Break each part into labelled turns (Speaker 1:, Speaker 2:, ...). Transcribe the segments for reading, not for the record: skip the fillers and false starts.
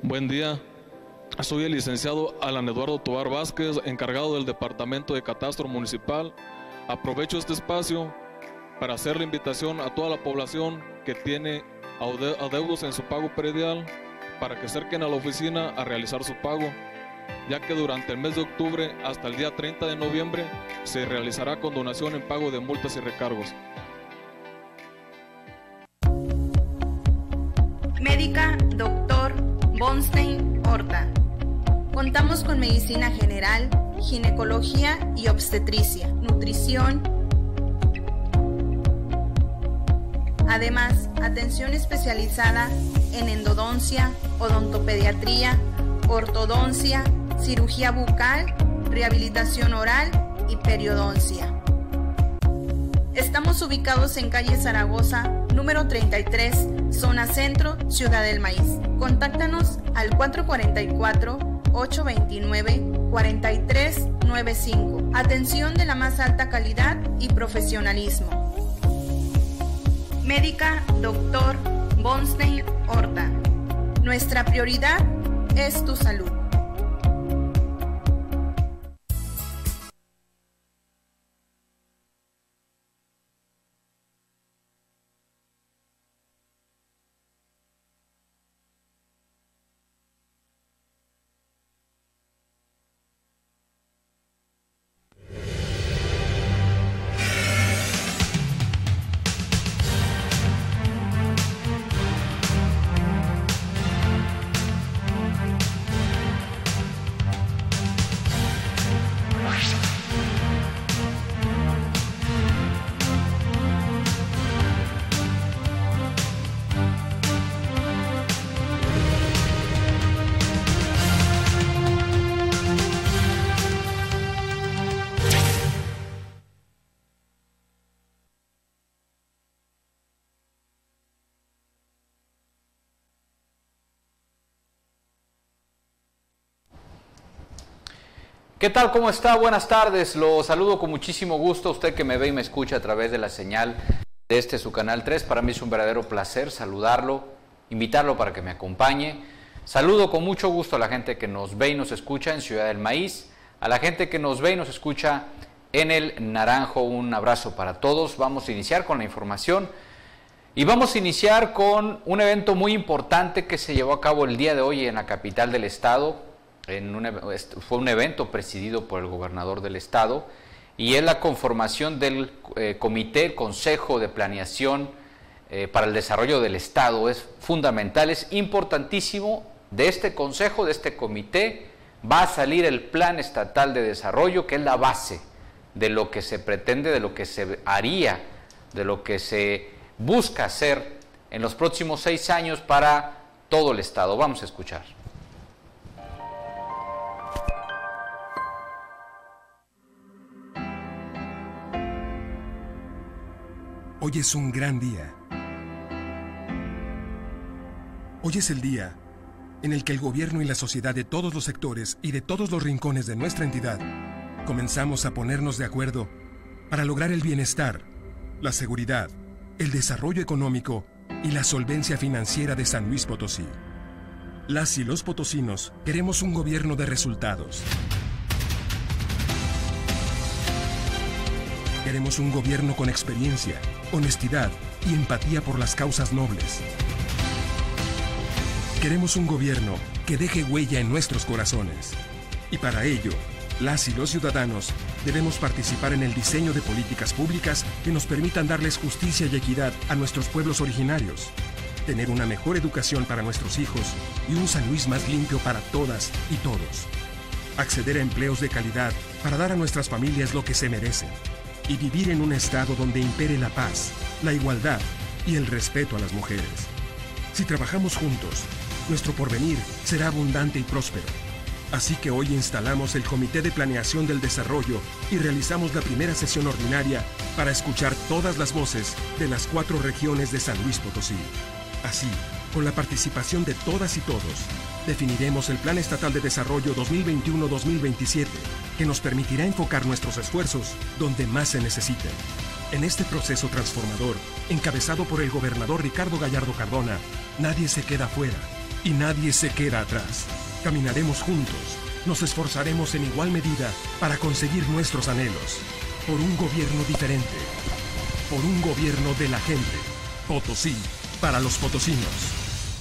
Speaker 1: Buen día. Soy el licenciado Alan Eduardo Tovar Vázquez, encargado del Departamento de Catastro Municipal. Aprovecho este espacio para hacer la invitación a toda la población que tiene adeudos en su pago predial para que se acerquen a la oficina a realizar su pago, ya que durante el mes de octubre hasta el día 30 de noviembre se realizará condonación en pago de multas y recargos.
Speaker 2: Médica Dr. Bonstein Horta. Contamos con medicina general, ginecología y obstetricia, nutrición. Además, atención especializada en endodoncia, odontopediatría, ortodoncia, cirugía bucal, rehabilitación oral y periodoncia. Estamos ubicados en calle Zaragoza, número 33, zona centro, Ciudad del Maíz. Contáctanos al 444-829-4395. Atención de la más alta calidad y profesionalismo. Médica Dr. Bonstein Horta. Nuestra prioridad es tu salud.
Speaker 3: ¿Qué tal? ¿Cómo está? Buenas tardes. Lo saludo con muchísimo gusto a usted que me ve y me escucha a través de la señal de su canal 3. Para mí es un verdadero placer saludarlo, invitarlo para que me acompañe. Saludo con mucho gusto a la gente que nos ve y nos escucha en Ciudad del Maíz, a la gente que nos ve y nos escucha en el Naranjo. Un abrazo para todos. Vamos a iniciar con la información y vamos a iniciar con un evento muy importante que se llevó a cabo el día de hoy en la capital del estado. Fue un evento presidido por el gobernador del estado y es la conformación del comité, Consejo de Planeación para el Desarrollo del Estado. Es fundamental, es importantísimo. De este consejo, de este comité, va a salir el Plan Estatal de Desarrollo, que es la base de lo que se pretende, de lo que se haría, de lo que se busca hacer en los próximos 6 años para todo el estado. Vamos a escuchar.
Speaker 4: Hoy es un gran día. Hoy es el día en el que el gobierno y la sociedad de todos los sectores y de todos los rincones de nuestra entidad comenzamos a ponernos de acuerdo para lograr el bienestar, la seguridad, el desarrollo económico y la solvencia financiera de San Luis Potosí. Las y los potosinos queremos un gobierno de resultados. Queremos un gobierno con experiencia, honestidad y empatía por las causas nobles. Queremos un gobierno que deje huella en nuestros corazones. Y para ello, las y los ciudadanos debemos participar en el diseño de políticas públicas que nos permitan darles justicia y equidad a nuestros pueblos originarios, tener una mejor educación para nuestros hijos y un San Luis más limpio para todas y todos. Acceder a empleos de calidad para dar a nuestras familias lo que se merecen. Y vivir en un estado donde impere la paz, la igualdad y el respeto a las mujeres. Si trabajamos juntos, nuestro porvenir será abundante y próspero. Así que hoy instalamos el Comité de Planeación del Desarrollo y realizamos la primera sesión ordinaria para escuchar todas las voces de las 4 regiones de San Luis Potosí. Así, con la participación de todas y todos, definiremos el Plan Estatal de Desarrollo 2021-2027, que nos permitirá enfocar nuestros esfuerzos donde más se necesiten. En este proceso transformador, encabezado por el gobernador Ricardo Gallardo Cardona, nadie se queda fuera. y nadie se queda atrás. Caminaremos juntos, nos esforzaremos en igual medida para conseguir nuestros anhelos. Por un gobierno diferente, por un gobierno de la gente. Potosí, para los potosinos.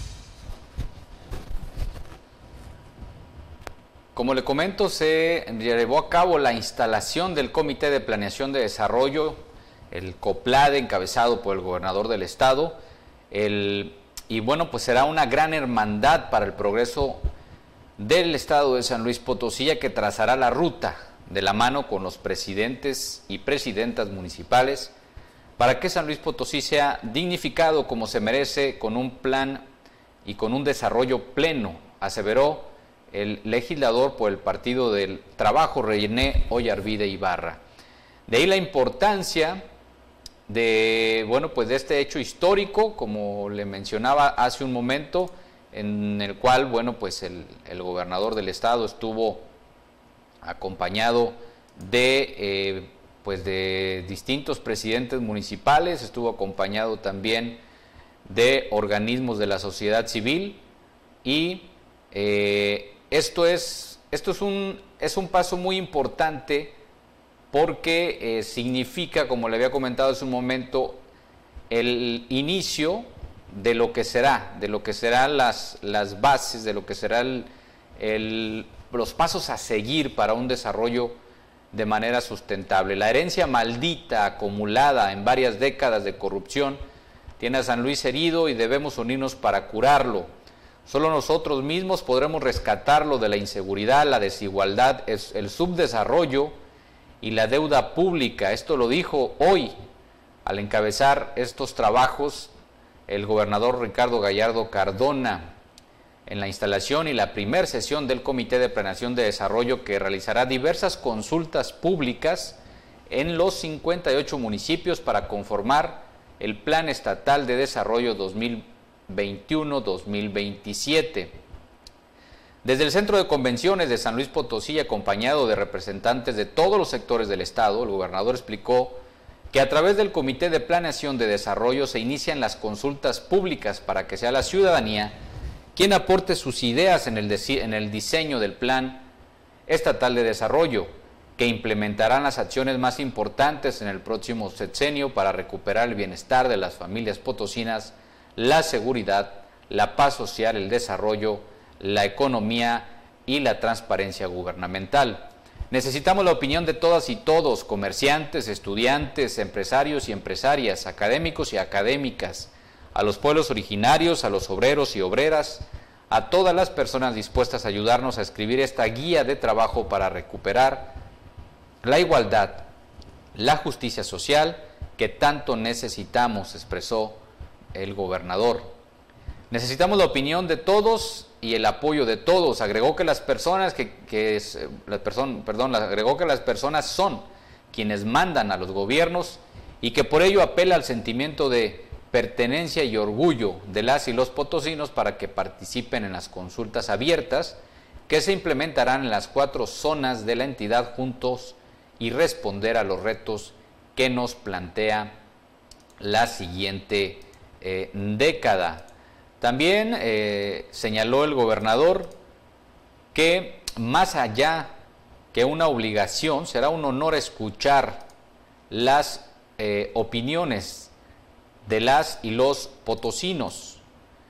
Speaker 3: Como le comento, se llevó a cabo la instalación del Comité de Planeación de Desarrollo, el COPLADE, encabezado por el gobernador del estado. Y bueno, pues será una gran hermandad para el progreso del estado de San Luis Potosí, ya que trazará la ruta de la mano con los presidentes y presidentas municipales para que San Luis Potosí sea dignificado como se merece, con un plan y con un desarrollo pleno, aseveró el legislador por el Partido del Trabajo, René Ollarvide Ibarra. De ahí la importancia de, bueno, pues de este hecho histórico, como le mencionaba hace un momento, en el cual, bueno, pues el gobernador del estado estuvo acompañado de, pues de distintos presidentes municipales, estuvo acompañado también de organismos de la sociedad civil, y esto es un paso muy importante porque significa, como le había comentado hace un momento, el inicio de lo que serán las bases, de lo que serán los pasos a seguir para un desarrollo de manera sustentable. La herencia maldita acumulada en varias décadas de corrupción tiene a San Luis herido y debemos unirnos para curarlo. Solo nosotros mismos podremos rescatarlo de la inseguridad, la desigualdad, el subdesarrollo y la deuda pública. Esto lo dijo hoy, al encabezar estos trabajos, el gobernador Ricardo Gallardo Cardona, en la instalación y la primera sesión del Comité de Planeación de Desarrollo, que realizará diversas consultas públicas en los 58 municipios para conformar el Plan Estatal de Desarrollo 2021-2027. Desde el Centro de Convenciones de San Luis Potosí, acompañado de representantes de todos los sectores del estado, el gobernador explicó que a través del Comité de Planeación de Desarrollo se inician las consultas públicas para que sea la ciudadanía quien aporte sus ideas en el diseño del Plan Estatal de Desarrollo, que implementarán las acciones más importantes en el próximo sexenio para recuperar el bienestar de las familias potosinas, la seguridad, la paz social, el desarrollo, la economía y la transparencia gubernamental. Necesitamos la opinión de todas y todos, comerciantes, estudiantes, empresarios y empresarias, académicos y académicas, a los pueblos originarios, a los obreros y obreras, a todas las personas dispuestas a ayudarnos a escribir esta guía de trabajo para recuperar la igualdad, la justicia social que tanto necesitamos, expresó el gobernador. Necesitamos la opinión de todos y el apoyo de todos. Agregó que las personas agregó que las personas son quienes mandan a los gobiernos y que por ello apela al sentimiento de pertenencia y orgullo de las y los potosinos para que participen en las consultas abiertas que se implementarán en las 4 zonas de la entidad juntos y responder a los retos que nos plantea la siguiente década. También señaló el gobernador que más allá que una obligación, será un honor escuchar las opiniones de las y los potosinos.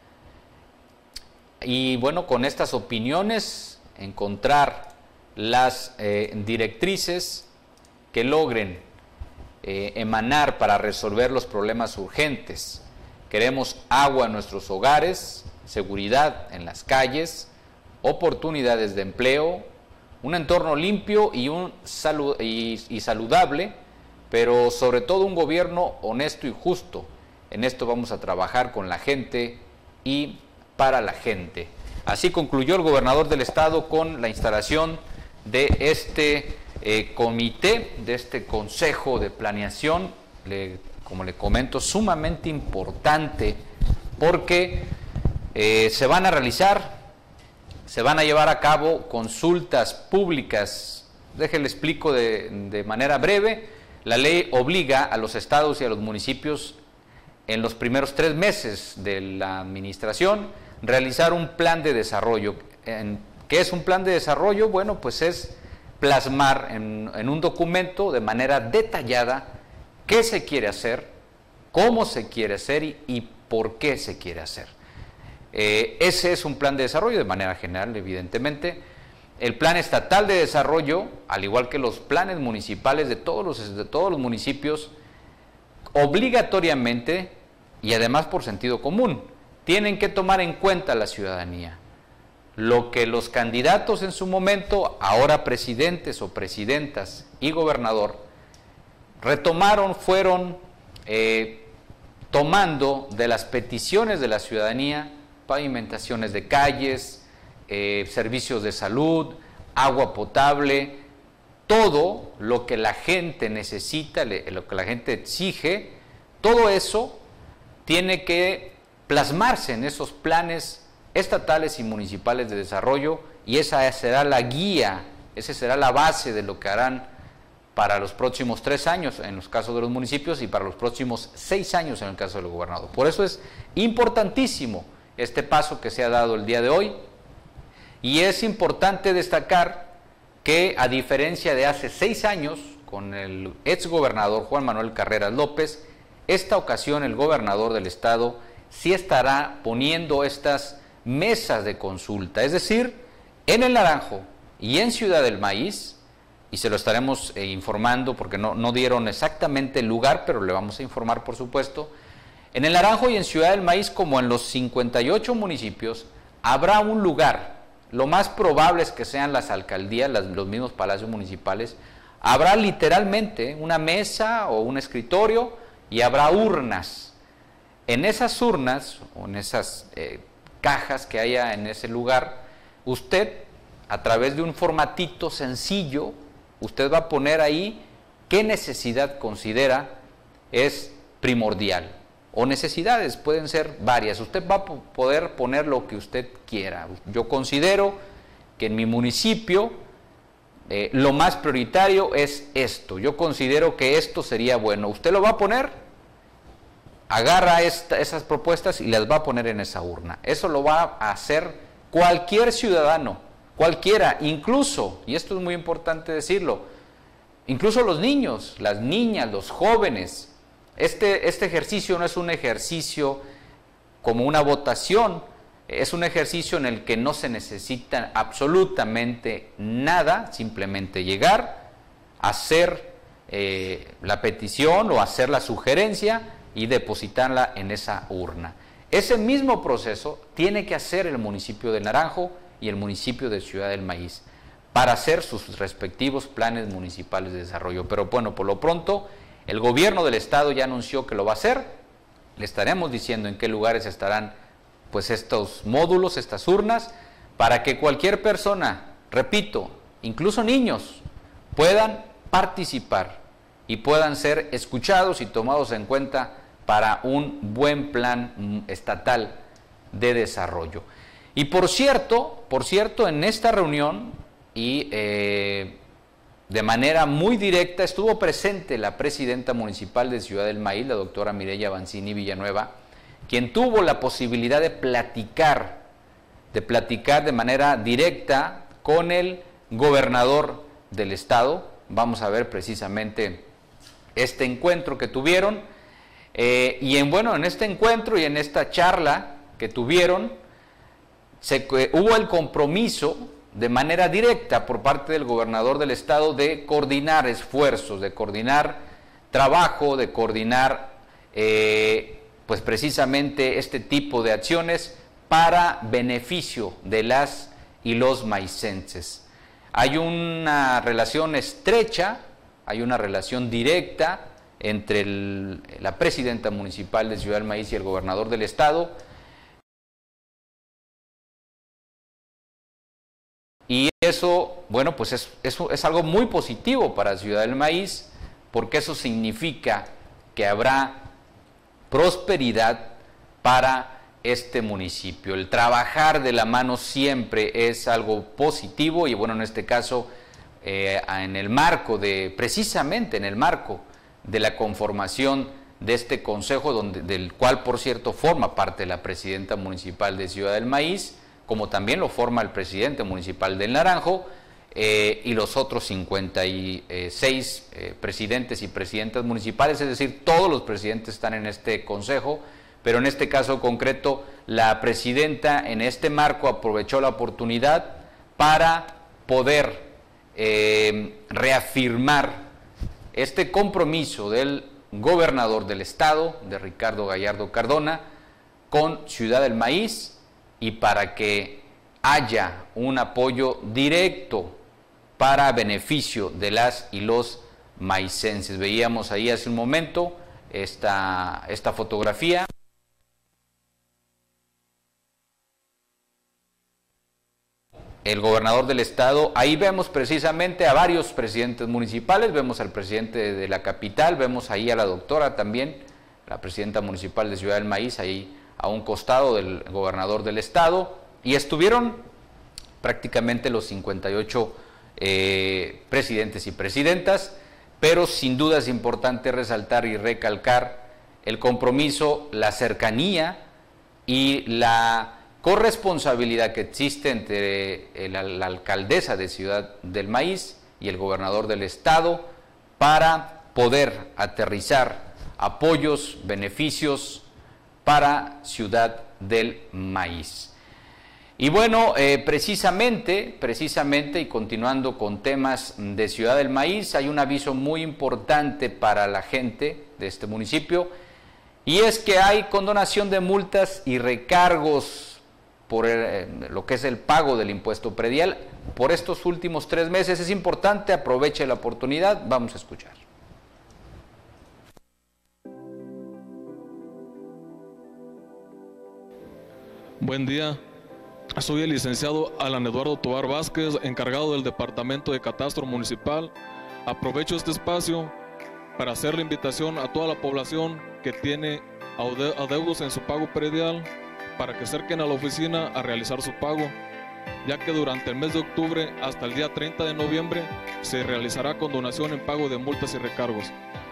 Speaker 3: Y bueno, con estas opiniones encontrar las directrices que logren emanar para resolver los problemas urgentes. Queremos agua en nuestros hogares, seguridad en las calles, oportunidades de empleo, un entorno limpio y saludable, pero sobre todo un gobierno honesto y justo. En esto vamos a trabajar con la gente y para la gente. Así concluyó el gobernador del estado con la instalación de este comité, de este consejo de planeación, como le comento, sumamente importante porque se van a llevar a cabo consultas públicas. Déjenle explico de manera breve. La ley obliga a los estados y a los municipios en los primeros 3 meses de la administración realizar un plan de desarrollo. ¿Qué es un plan de desarrollo? Bueno, pues es plasmar en un documento de manera detallada qué se quiere hacer, cómo se quiere hacer y por qué se quiere hacer. Ese es un plan de desarrollo de manera general, evidentemente. El plan estatal de desarrollo, al igual que los planes municipales de todos los municipios, obligatoriamente y además por sentido común, tienen que tomar en cuenta a la ciudadanía. Lo que los candidatos en su momento, ahora presidentes o presidentas y gobernador, retomaron, fueron tomando de las peticiones de la ciudadanía, pavimentaciones de calles, servicios de salud, agua potable, todo lo que la gente necesita, lo que la gente exige, todo eso tiene que plasmarse en esos planes estatales y municipales de desarrollo, y esa será la guía, esa será la base de lo que harán para los próximos 3 años en los casos de los municipios y para los próximos 6 años en el caso del gobernador. Por eso es importantísimo este paso que se ha dado el día de hoy, y es importante destacar que, a diferencia de hace 6 años con el exgobernador Juan Manuel Carreras López, esta ocasión el gobernador del estado sí estará poniendo estas mesas de consulta, es decir, en El Naranjo y en Ciudad del Maíz, y se lo estaremos informando porque no dieron exactamente el lugar, pero le vamos a informar, por supuesto. En El Naranjo y en Ciudad del Maíz, como en los 58 municipios, habrá un lugar. Lo más probable es que sean las alcaldías, los mismos palacios municipales. Habrá literalmente una mesa o un escritorio y habrá urnas. En esas urnas o en esas cajas que haya en ese lugar, usted, a través de un formatito sencillo, usted va a poner ahí qué necesidad considera es primordial. O necesidades, pueden ser varias. Usted va a poder poner lo que usted quiera. Yo considero que en mi municipio lo más prioritario es esto. Yo considero que esto sería bueno. Usted lo va a poner, agarra esas propuestas y las va a poner en esa urna. Eso lo va a hacer cualquier ciudadano, cualquiera, incluso, y esto es muy importante decirlo, incluso los niños, las niñas, los jóvenes. Este ejercicio no es un ejercicio como una votación, es un ejercicio en el que no se necesita absolutamente nada, simplemente llegar, hacer la petición o hacer la sugerencia y depositarla en esa urna. Ese mismo proceso tiene que hacer el municipio de Naranjo y el municipio de Ciudad del Maíz para hacer sus respectivos planes municipales de desarrollo. Pero bueno, por lo pronto, el gobierno del estado ya anunció que lo va a hacer. Le estaremos diciendo en qué lugares estarán pues estos módulos, estas urnas, para que cualquier persona, repito, incluso niños, puedan participar y puedan ser escuchados y tomados en cuenta para un buen plan estatal de desarrollo. Y por cierto, en esta reunión y de manera muy directa estuvo presente la presidenta municipal de Ciudad del Maíz, la doctora Mireya Banzini Villanueva, quien tuvo la posibilidad de platicar de manera directa con el gobernador del estado. Vamos a ver precisamente este encuentro que tuvieron, y en este encuentro y en esta charla que tuvieron, hubo el compromiso de manera directa por parte del gobernador del estado de coordinar esfuerzos, de coordinar trabajo, de coordinar pues precisamente este tipo de acciones para beneficio de las y los maicenses. Hay una relación estrecha, hay una relación directa entre la presidenta municipal de Ciudad del Maíz y el gobernador del estado, y eso, bueno, pues es algo muy positivo para Ciudad del Maíz, porque eso significa que habrá prosperidad para este municipio. El trabajar de la mano siempre es algo positivo, y bueno, en este caso, precisamente en el marco de la conformación de este consejo, del cual, por cierto, forma parte la presidenta municipal de Ciudad del Maíz, como también lo forma el presidente municipal del Naranjo, y los otros 56 presidentes y presidentas municipales, es decir, todos los presidentes están en este consejo, pero en este caso concreto, la presidenta en este marco aprovechó la oportunidad para poder reafirmar este compromiso del gobernador del estado, de Ricardo Gallardo Cardona, con Ciudad del Maíz, y para que haya un apoyo directo para beneficio de las y los maicenses. Veíamos ahí hace un momento esta fotografía. El gobernador del estado, ahí vemos precisamente a varios presidentes municipales, vemos al presidente de la capital, vemos ahí a la doctora también, la presidenta municipal de Ciudad del Maíz, ahí a un costado del gobernador del estado, y estuvieron prácticamente los 58 presidentes y presidentas, pero sin duda es importante resaltar y recalcar el compromiso, la cercanía y la corresponsabilidad que existe entre la alcaldesa de Ciudad del Maíz y el gobernador del estado para poder aterrizar apoyos, beneficios para Ciudad del Maíz. Y bueno, precisamente y continuando con temas de Ciudad del Maíz, hay un aviso muy importante para la gente de este municipio, y es que hay condonación de multas y recargos por lo que es el pago del impuesto predial por estos últimos 3 meses. Es importante, aproveche la oportunidad, vamos a escuchar.
Speaker 1: Buen día, soy el licenciado Alan Eduardo Tovar Vázquez, encargado del Departamento de Catastro Municipal. Aprovecho este espacio para hacer la invitación a toda la población que tiene adeudos en su pago predial para que acerquen a la oficina a realizar su pago, ya que durante el mes de octubre hasta el día 30 de noviembre se realizará condonación en pago de multas y recargos.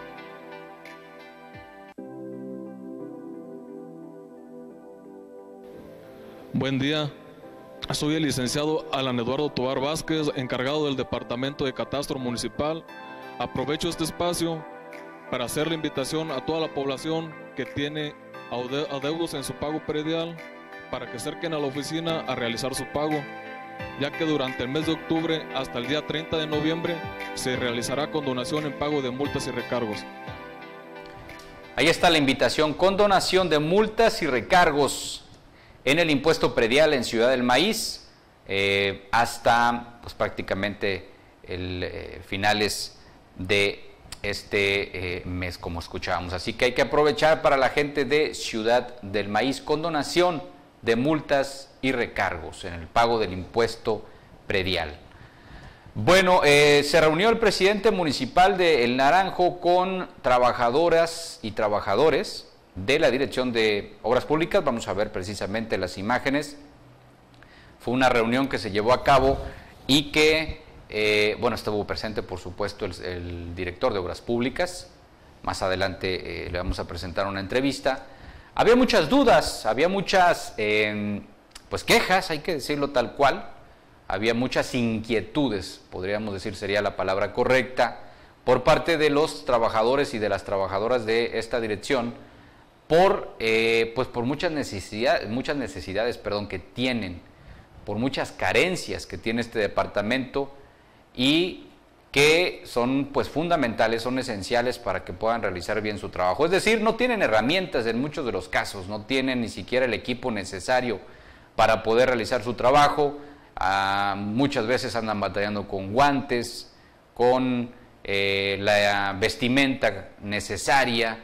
Speaker 1: Buen día, soy el licenciado Alan Eduardo Tovar Vázquez, encargado del Departamento de Catastro Municipal. Aprovecho este espacio para hacer la invitación a toda la población que tiene adeudos en su pago predial para que acerquen a la oficina a realizar su pago, ya que durante el mes de octubre hasta el día 30 de noviembre se realizará condonación en pago de multas y recargos.
Speaker 3: Ahí está la invitación, condonación de multas y recargos en el impuesto predial en Ciudad del Maíz hasta pues, prácticamente finales de este mes, como escuchábamos. Así que hay que aprovechar para la gente de Ciudad del Maíz, condonación de multas y recargos en el pago del impuesto predial. Bueno, se reunió el presidente municipal de El Naranjo con trabajadoras y trabajadores de la Dirección de Obras Públicas. Vamos a ver precisamente las imágenes. Fue una reunión que se llevó a cabo y que bueno, estuvo presente, por supuesto, el director de Obras Públicas. Más adelante le vamos a presentar una entrevista. Había muchas dudas, había muchas pues quejas, hay que decirlo tal cual. Había muchas inquietudes, podríamos decir, sería la palabra correcta, por parte de los trabajadores y de las trabajadoras de esta dirección, pues por muchas necesidades que tienen, por muchas carencias que tiene este departamento, y que son pues fundamentales, son esenciales para que puedan realizar bien su trabajo. Es decir, no tienen herramientas en muchos de los casos, no tienen ni siquiera el equipo necesario para poder realizar su trabajo. Muchas veces andan batallando con guantes, con la vestimenta necesaria.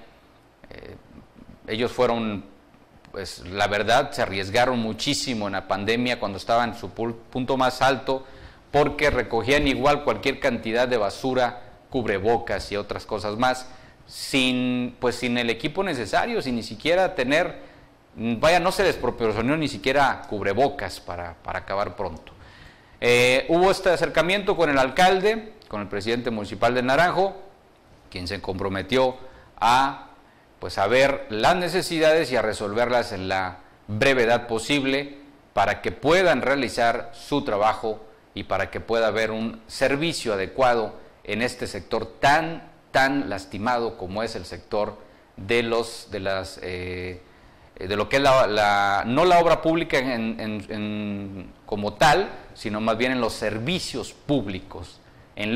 Speaker 3: Ellos fueron, pues la verdad, se arriesgaron muchísimo en la pandemia cuando estaban en su punto más alto, porque recogían igual cualquier cantidad de basura, cubrebocas y otras cosas más, sin el equipo necesario, sin ni siquiera tener, no se les proporcionó ni siquiera cubrebocas para acabar pronto. Hubo este acercamiento con el alcalde, con el presidente municipal de Naranjo, quien se comprometió a pues a ver las necesidades y a resolverlas en la brevedad posible para que puedan realizar su trabajo y para que pueda haber un servicio adecuado en este sector tan lastimado como es el sector de lo que es no la obra pública como tal, sino más bien en los servicios públicos, en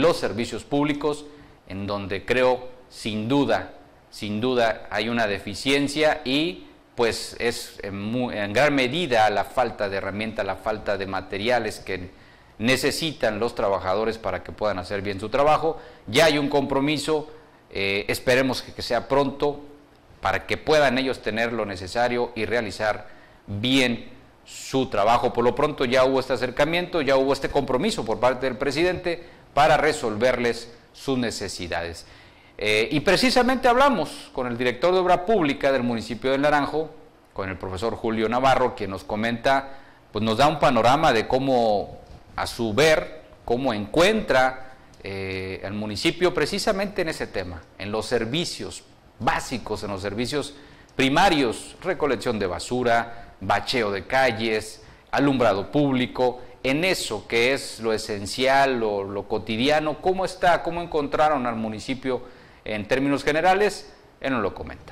Speaker 3: donde creo sin duda hay una deficiencia y pues es en gran medida la falta de herramientas, la falta de materiales que necesitan los trabajadores para que puedan hacer bien su trabajo. Ya hay un compromiso, esperemos que sea pronto para que puedan ellos tener lo necesario y realizar bien su trabajo. Por lo pronto ya hubo este acercamiento, ya hubo este compromiso por parte del presidente para resolverles sus necesidades. Y precisamente hablamos con el director de Obra Pública del municipio de Naranjo, con el profesor Julio Navarro, quien nos comenta, pues nos da un panorama de cómo, a su ver, cómo encuentra el municipio precisamente en ese tema, en los servicios básicos, en los servicios primarios, recolección de basura, bacheo de calles, alumbrado público, en eso que es lo esencial, lo cotidiano. ¿Cómo está? ¿Cómo encontraron al municipio en términos generales? Él nos lo comenta.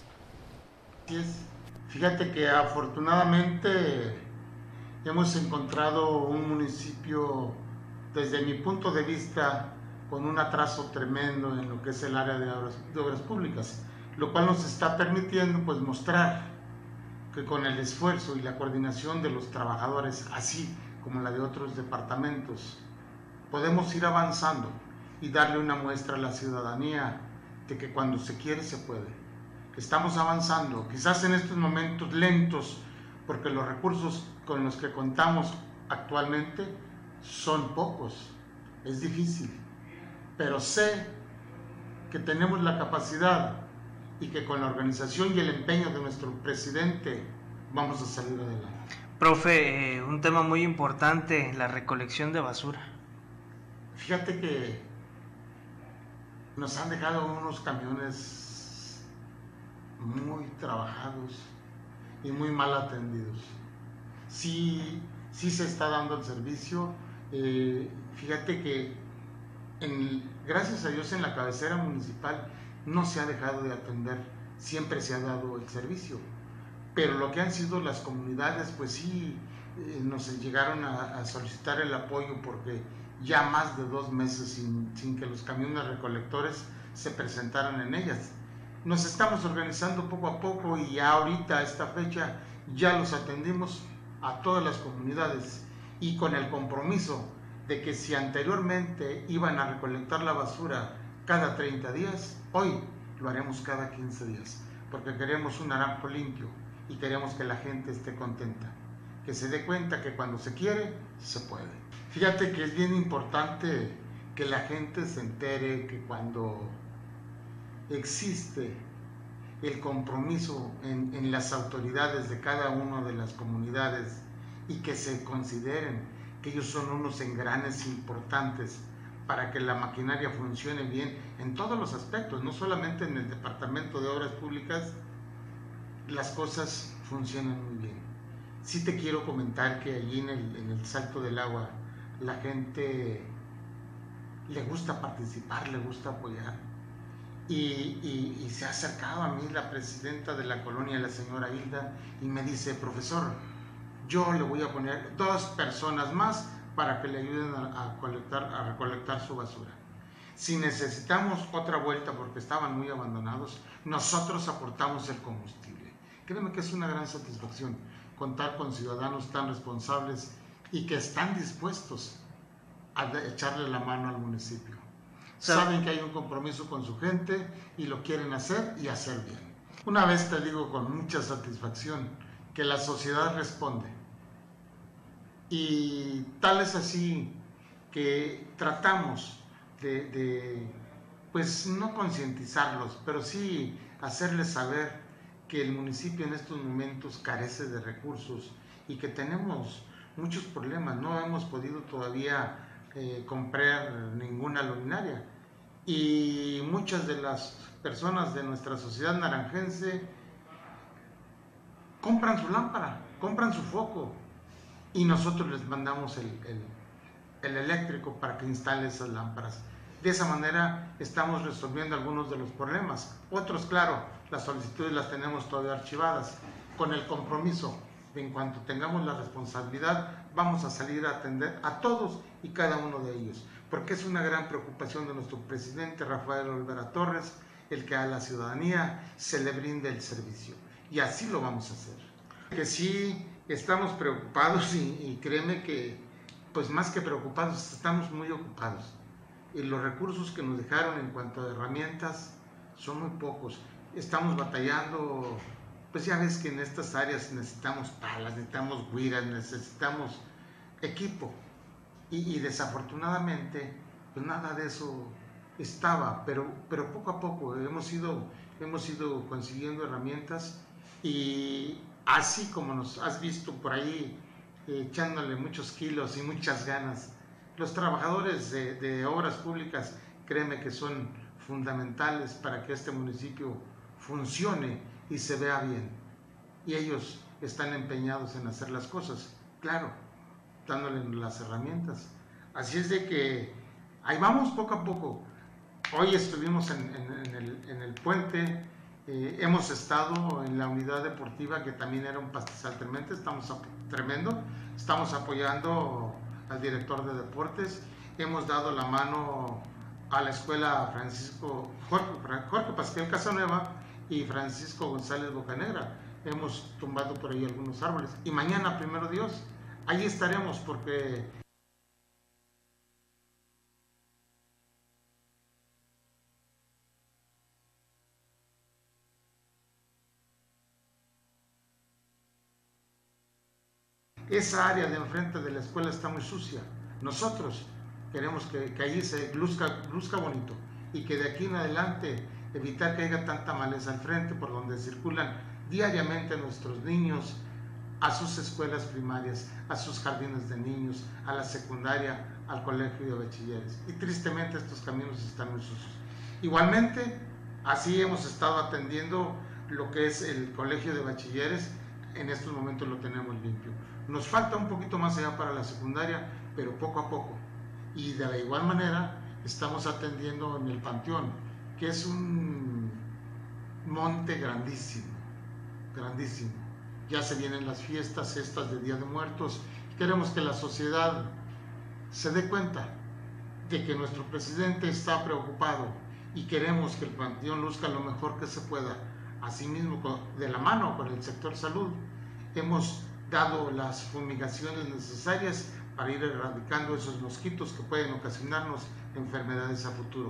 Speaker 5: Fíjate que afortunadamente hemos encontrado un municipio, desde mi punto de vista, con un atraso tremendo en lo que es el área de obras públicas, lo cual nos está permitiendo pues mostrar que con el esfuerzo y la coordinación de los trabajadores, así como la de otros departamentos, podemos ir avanzando y darle una muestra a la ciudadanía de que cuando se quiere se puede. Estamos avanzando, quizás en estos momentos lentos, porque los recursos con los que contamos actualmente son pocos, es difícil, pero sé que tenemos la capacidad y que con la organización y el empeño de nuestro presidente vamos a salir adelante.
Speaker 6: Profe, un tema muy importante, la recolección de basura.
Speaker 5: Fíjate que nos han dejado unos camiones muy trabajados y muy mal atendidos. Sí se está dando el servicio. Fíjate que gracias a Dios en la cabecera municipal no se ha dejado de atender, siempre se ha dado el servicio, pero lo que han sido las comunidades, pues sí, nos llegaron a solicitar el apoyo porque ya más de 2 meses sin que los camiones recolectores se presentaran en ellas. Nos estamos organizando poco a poco y ya ahorita a esta fecha ya los atendimos a todas las comunidades, y con el compromiso de que si anteriormente iban a recolectar la basura cada 30 días, hoy lo haremos cada 15 días, porque queremos un Naranjo limpio y queremos que la gente esté contenta, que se dé cuenta que cuando se quiere, se puede. Fíjate que es bien importante que la gente se entere que cuando existe el compromiso en las autoridades de cada una de las comunidades y que se consideren que ellos son unos engranes importantes para que la maquinaria funcione bien en todos los aspectos, no solamente en el Departamento de Obras Públicas, las cosas funcionan muy bien. Sí te quiero comentar que allí en el Salto del Agua la gente le gusta participar, le gusta apoyar, y se ha acercado a mí la presidenta de la colonia, la señora Hilda, y me dice: profesor, yo le voy a poner 2 personas más para que le ayuden a recolectar su basura. Si necesitamos otra vuelta porque estaban muy abandonados, nosotros aportamos el combustible. Créeme que es una gran satisfacción contar con ciudadanos tan responsables y que están dispuestos a echarle la mano al municipio. Saben que hay un compromiso con su gente y lo quieren hacer y hacer bien. Una vez te digo con mucha satisfacción que la sociedad responde. Y tal es así que tratamos de pues no concientizarlos, pero sí hacerles saber que el municipio en estos momentos carece de recursos y que tenemos muchos problemas. No hemos podido todavía comprar ninguna luminaria, y muchas de las personas de nuestra sociedad naranjense compran su lámpara, compran su foco y nosotros les mandamos el eléctrico para que instale esas lámparas. De esa manera estamos resolviendo algunos de los problemas. Otros, claro, las solicitudes las tenemos todavía archivadas, con el compromiso de en cuanto tengamos la responsabilidad, vamos a salir a atender a todos y cada uno de ellos, porque es una gran preocupación de nuestro presidente Rafael Olvera Torres, el que a la ciudadanía se le brinde el servicio. Y así lo vamos a hacer. Que sí estamos preocupados y créeme que, pues más que preocupados, estamos muy ocupados. Y los recursos que nos dejaron en cuanto a herramientas son muy pocos. Estamos batallando, pues ya ves que en estas áreas necesitamos palas, necesitamos guiras, necesitamos equipo. Y desafortunadamente, pues nada de eso estaba, pero poco a poco hemos ido consiguiendo herramientas y así como nos has visto por ahí echándole muchos kilos y muchas ganas, los trabajadores de obras públicas, créeme que son fundamentales para que este municipio funcione y se vea bien. Y ellos están empeñados en hacer las cosas, claro, dándole las herramientas. Así es de que ahí vamos poco a poco. Hoy estuvimos en el puente, hemos estado en la unidad deportiva que también era un pastizal tremendo, estamos apoyando al director de deportes, hemos dado la mano a la escuela Jorge Pascual Casanueva y Francisco González Bocanegra, hemos tumbado por ahí algunos árboles y mañana, primero Dios, ahí estaremos porque esa área de enfrente de la escuela está muy sucia. Nosotros queremos que allí se luzca bonito y que de aquí en adelante evitar que haya tanta maleza al frente por donde circulan diariamente nuestros niños a sus escuelas primarias, a sus jardines de niños, a la secundaria, al colegio de bachilleres. Y tristemente estos caminos están muy sucios. Igualmente, así hemos estado atendiendo lo que es el colegio de bachilleres, en estos momentos lo tenemos limpio. Nos falta un poquito más allá para la secundaria, pero poco a poco. Y de la igual manera estamos atendiendo en el Panteón, que es un monte grandísimo, grandísimo. Ya se vienen las fiestas estas de Día de Muertos. Queremos que la sociedad se dé cuenta de que nuestro presidente está preocupado y queremos que el Panteón luzca lo mejor que se pueda. Asimismo, de la mano con el sector salud, hemos dado las fumigaciones necesarias para ir erradicando esos mosquitos que pueden ocasionarnos enfermedades a futuro.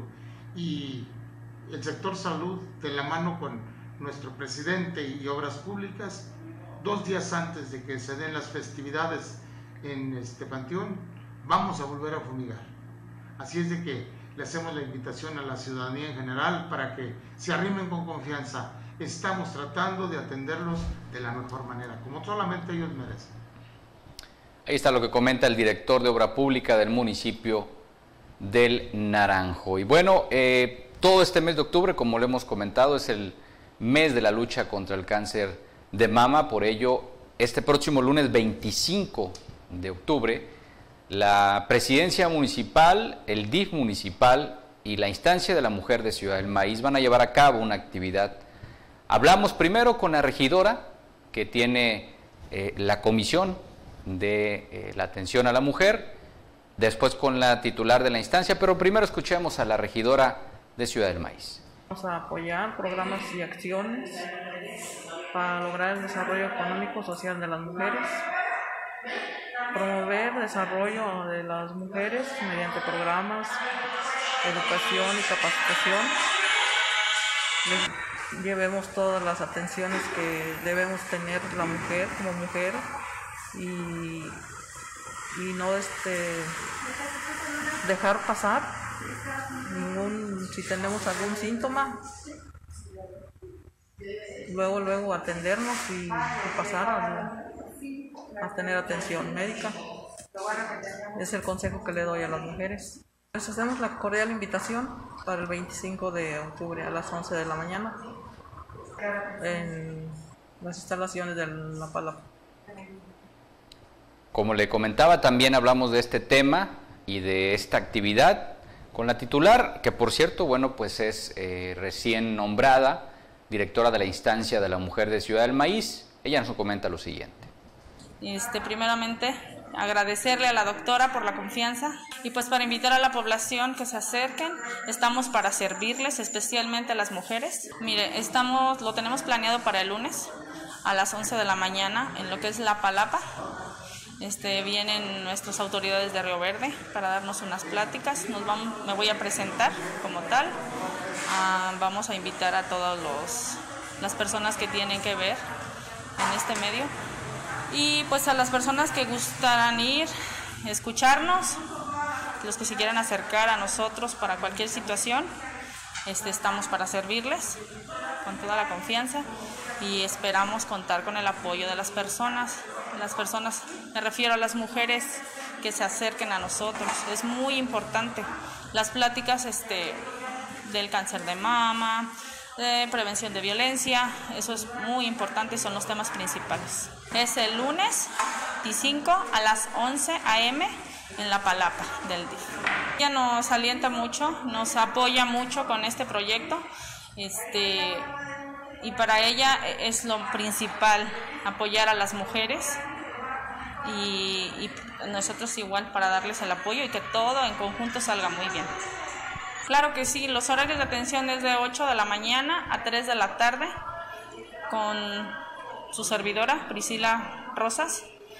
Speaker 5: Y el sector salud, de la mano con nuestro presidente y obras públicas, 2 días antes de que se den las festividades en este panteón, vamos a volver a fumigar. Así es de que le hacemos la invitación a la ciudadanía en general para que se arrimen con confianza. Estamos tratando de atenderlos de la mejor manera, como solamente ellos merecen.
Speaker 3: Ahí está lo que comenta el director de Obra Pública del municipio del Naranjo. Y bueno, todo este mes de octubre, como lo hemos comentado, es el mes de la lucha contra el cáncer de mama. Por ello, este próximo lunes 25 de octubre, la Presidencia Municipal, el DIF municipal y la Instancia de la Mujer de Ciudad del Maíz van a llevar a cabo una actividad. Hablamos primero con la regidora, que tiene la comisión de la atención a la mujer, después con la titular de la instancia, pero primero escuchemos a la regidora de Ciudad del Maíz.
Speaker 7: Vamos a apoyar programas y acciones para lograr el desarrollo económico y social de las mujeres, promover el desarrollo de las mujeres mediante programas, educación y capacitación. Llevemos todas las atenciones que debemos tener la mujer como mujer y no dejar pasar si tenemos algún síntoma, luego atendernos y pasar a tener atención médica. Es el consejo que le doy a las mujeres. Les hacemos la cordial invitación para el 25 de octubre a las 11 de la mañana en las instalaciones de La Palapa.
Speaker 3: Como le comentaba, también hablamos de este tema y de esta actividad con la titular, que por cierto, bueno, pues es recién nombrada directora de la instancia de la mujer de Ciudad del Maíz. Ella nos comenta lo siguiente.
Speaker 8: Primeramente, agradecerle a la doctora por la confianza y pues para invitar a la población que se acerquen. Estamos para servirles, especialmente a las mujeres. Mire, lo tenemos planeado para el lunes a las 11 de la mañana en lo que es La Palapa. Vienen nuestras autoridades de Río Verde para darnos unas pláticas. Me voy a presentar como tal. Vamos a invitar a todas las personas que tienen que ver en este medio. Y pues a las personas que gustaran ir, escucharnos, los que se quieran acercar a nosotros para cualquier situación, estamos para servirles con toda la confianza y esperamos contar con el apoyo de las personas, me refiero a las mujeres que se acerquen a nosotros. Es muy importante las pláticas del cáncer de mama, de prevención de violencia, eso es muy importante y son los temas principales. Es el lunes 25 a las 11 a.m. en La Palapa del DIF. Ella nos alienta mucho, nos apoya mucho con este proyecto, y para ella es lo principal, apoyar a las mujeres y nosotros igual para darles el apoyo y que todo en conjunto salga muy bien. Claro que sí, los horarios de atención es de 8 de la mañana a 3 de la tarde con su servidora Priscila Rosas.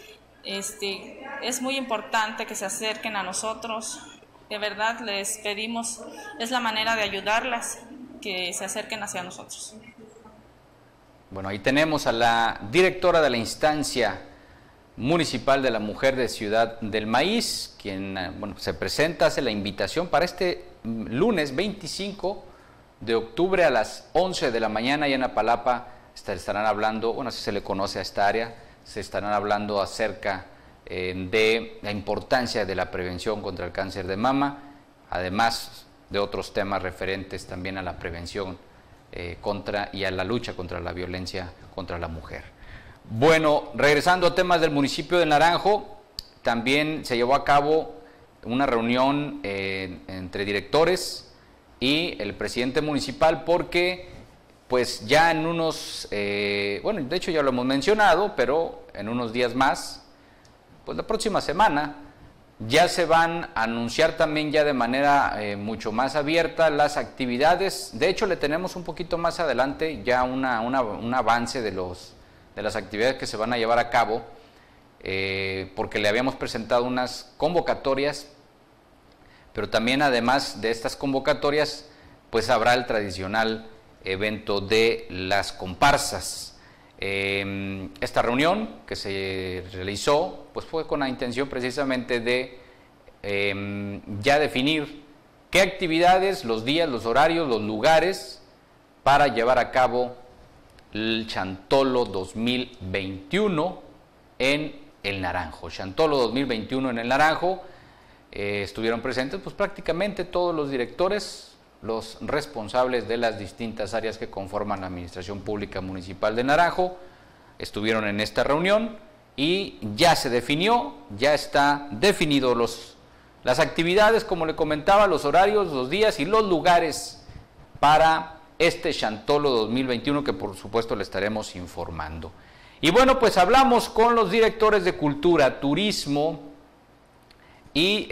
Speaker 8: Es muy importante que se acerquen a nosotros, de verdad les pedimos, es la manera de ayudarlas, que se acerquen hacia nosotros.
Speaker 3: Bueno, ahí tenemos a la directora de la instancia municipal de la mujer de Ciudad del Maíz, quien se presenta, hace la invitación para este lunes 25 de octubre a las 11 de la mañana y en La Palapa estarán hablando, así se le conoce a esta área, se estarán hablando acerca de la importancia de la prevención contra el cáncer de mama, además de otros temas referentes también a la prevención y a la lucha contra la violencia contra la mujer. Bueno, regresando a temas del municipio de Naranjo, también se llevó a cabo una reunión entre directores y el presidente municipal porque pues ya en unos, de hecho ya lo hemos mencionado, pero en unos días más, pues la próxima semana, ya se van a anunciar también ya de manera mucho más abierta las actividades. De hecho, le tenemos un poquito más adelante ya un avance de las actividades que se van a llevar a cabo, porque le habíamos presentado unas convocatorias, pero también además de estas convocatorias, pues habrá el tradicional evento de las comparsas. Esta reunión que se realizó pues fue con la intención precisamente de ya definir qué actividades, los días, los horarios, los lugares para llevar a cabo el Chantolo 2021 en el Naranjo. Chantolo 2021 en el Naranjo, estuvieron presentes pues prácticamente todos los directores, los responsables de las distintas áreas que conforman la Administración Pública Municipal de Naranjo, estuvieron en esta reunión y ya se definió, ya está definido las actividades, como le comentaba, los horarios, los días y los lugares para este Chantolo 2021 que por supuesto le estaremos informando. Y bueno, pues hablamos con los directores de Cultura, Turismo y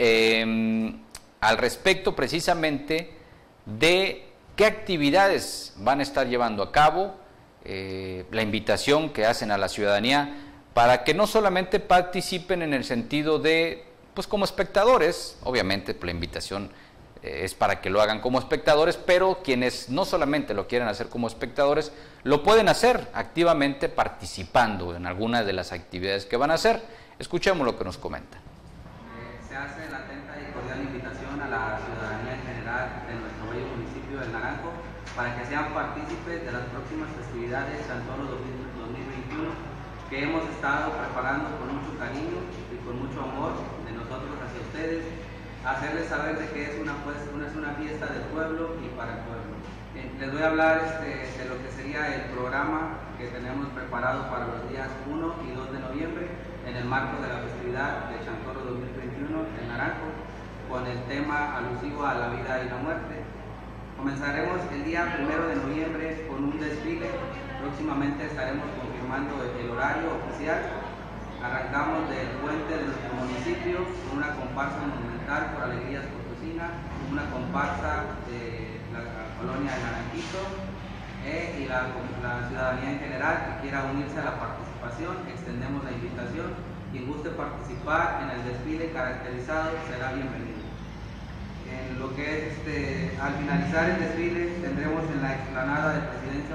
Speaker 3: al respecto precisamente de qué actividades van a estar llevando a cabo, la invitación que hacen a la ciudadanía para que no solamente participen en el sentido de, pues como espectadores, obviamente la invitación es para que lo hagan como espectadores, pero quienes no solamente lo quieren hacer como espectadores, lo pueden hacer activamente participando en alguna de las actividades que van a hacer. Escuchemos lo que nos comenta.
Speaker 9: Se hace la atenta y cordial invitación a la ciudadanía en general de nuestro bello municipio del Naranjo para que sean partícipes de las próximas festividades Chantolo 2021 que hemos estado preparando con mucho cariño y con mucho amor de nosotros hacia ustedes. hacerles saber de que es una fiesta del pueblo y para el pueblo. Les voy a hablar de lo que sería el programa que tenemos preparado para los días 1 y 2 de noviembre en el marco de la festividad de Chantolo 2021 en Naranjo, con el tema alusivo a la vida y la muerte. Comenzaremos el día 1 de noviembre con un desfile. Próximamente estaremos confirmando el horario oficial. Arrancamos del puente de nuestro municipio con una comparsa monumental por Alegrías Potosina, una comparsa de la colonia de Naranjito y la ciudadanía en general que quiera unirse a la participación. Extendemos la invitación. Quien guste participar en el desfile caracterizado será bienvenido. En lo que es al finalizar el desfile tendremos en la explanada de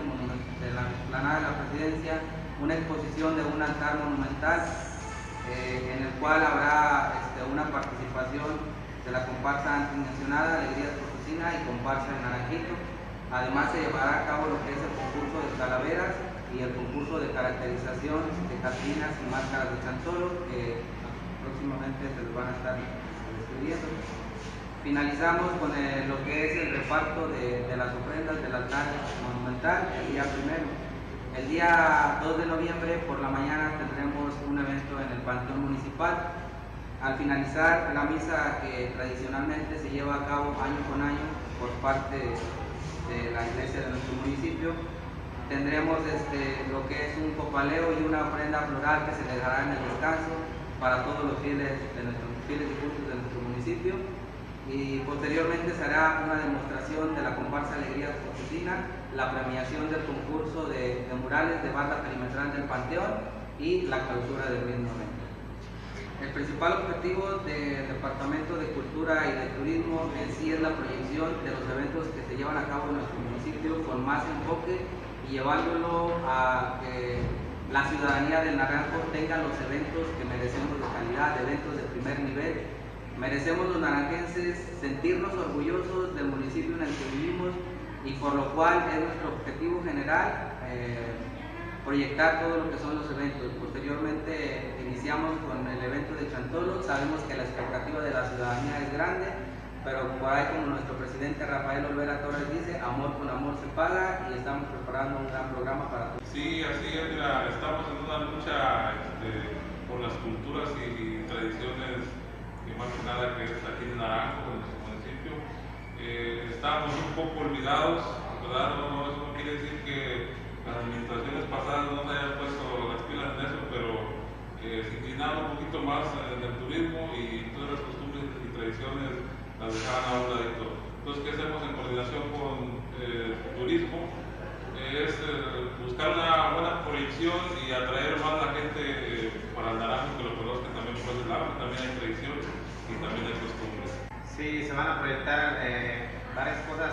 Speaker 9: la presidencia una exposición de un altar monumental en el cual habrá una participación de la comparsa antes mencionada, Alegrías Potosina y comparsa de Naranjito. Además se llevará a cabo lo que es el concurso de calaveras y el concurso de caracterización de catrinas y máscaras de Chantolo, que próximamente se les van a estar describiendo. Finalizamos con lo que es el reparto de las ofrendas del altar monumental el día 1. El día 2 de noviembre por la mañana tendremos un evento en el Panteón Municipal. Al finalizar la misa que tradicionalmente se lleva a cabo año con año por parte de la iglesia de nuestro municipio, tendremos lo que es un copaleo y una ofrenda floral que se le dará en el descanso para todos los fieles y justos de nuestro municipio. Y posteriormente se hará una demostración de la comparsa Alegrías Potosina, la premiación del concurso de murales de barra perimetral del Panteón y la clausura del mismo evento. El principal objetivo del Departamento de Cultura y de Turismo en sí es la proyección de los eventos que se llevan a cabo en nuestro municipio con más enfoque y llevándolo a que la ciudadanía del Naranjo tenga los eventos que merecemos de calidad, eventos de primer nivel. Merecemos los naranjenses sentirnos orgullosos del municipio en el que vivimos y por lo cual es nuestro objetivo general proyectar todo lo que son los eventos. Posteriormente iniciamos con el evento de Chantolo. Sabemos que la expectativa de la ciudadanía es grande, pero por ahí, como nuestro presidente Rafael Olvera Torres dice, amor con amor se paga, y estamos preparando un gran programa para todos.
Speaker 10: Sí, así es, estamos en una lucha por las culturas y tradiciones, que más que nada que es aquí en Naranjo, en nuestro municipio. Estamos un poco olvidados, ¿verdad? No, eso no quiere decir que las administraciones pasadas no se hayan puesto las pilas en eso, pero se inclinaron un poquito más en el turismo y todas las costumbres y tradiciones las dejaban a un ladito. Entonces, ¿qué hacemos en coordinación con turismo? Es buscar una buena proyección y atraer más a la gente para el Naranjo, que lo conozcan también por ese lado. También hay tradiciones y también hay costumbres.
Speaker 11: Sí, se van a proyectar varias cosas.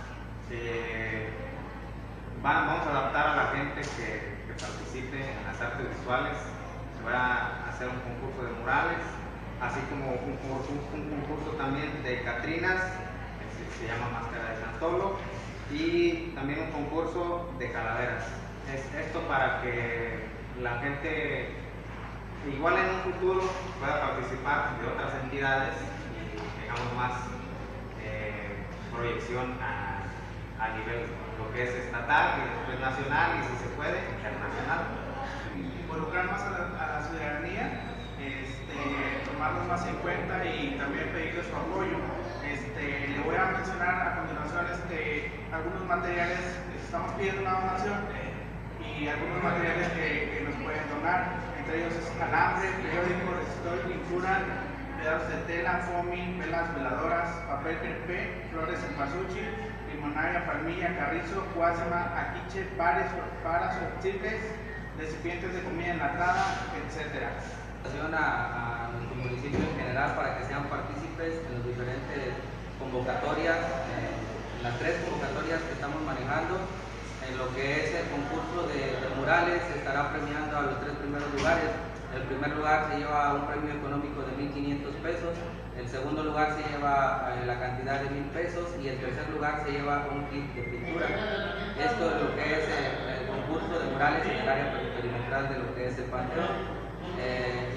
Speaker 11: Vamos a adaptar a la gente que participe en las artes visuales. Se va a hacer un concurso de murales, así como un concurso también de catrinas, que se llama Máscara de Chantolo, y también un concurso de calaveras. Esto para que la gente, igual en un futuro, pueda participar de otras entidades y tengamos más proyección a nivel lo que es estatal y después nacional y, si se puede, internacional.
Speaker 12: Involucrar más a la ciudadanía, tomarlos más en cuenta y también pedirles su apoyo. Le voy a mencionar a continuación algunos materiales. Estamos pidiendo una donación y algunos materiales que nos pueden donar. Entre ellos es alambre, periódico, resistor, pintura, pedazos de tela, foamy, velas veladoras, papel crepé, flores en pasuchi, limonada, palmilla, carrizo, cuásima, aquiche, paras, chicles, recipientes de comida enlatada, etc.
Speaker 9: A nuestro municipio en general para que sean partícipes en las diferentes convocatorias, en las 3 convocatorias que estamos manejando. En lo que es el concurso de murales se estará premiando a los 3 primeros lugares. El primer lugar se lleva un premio económico de 1,500 pesos, el segundo lugar se lleva la cantidad de 1,000 pesos y el tercer lugar se lleva un kit de pintura. Esto es lo que es el concurso de murales en el área perimetral de lo que es el Panteón.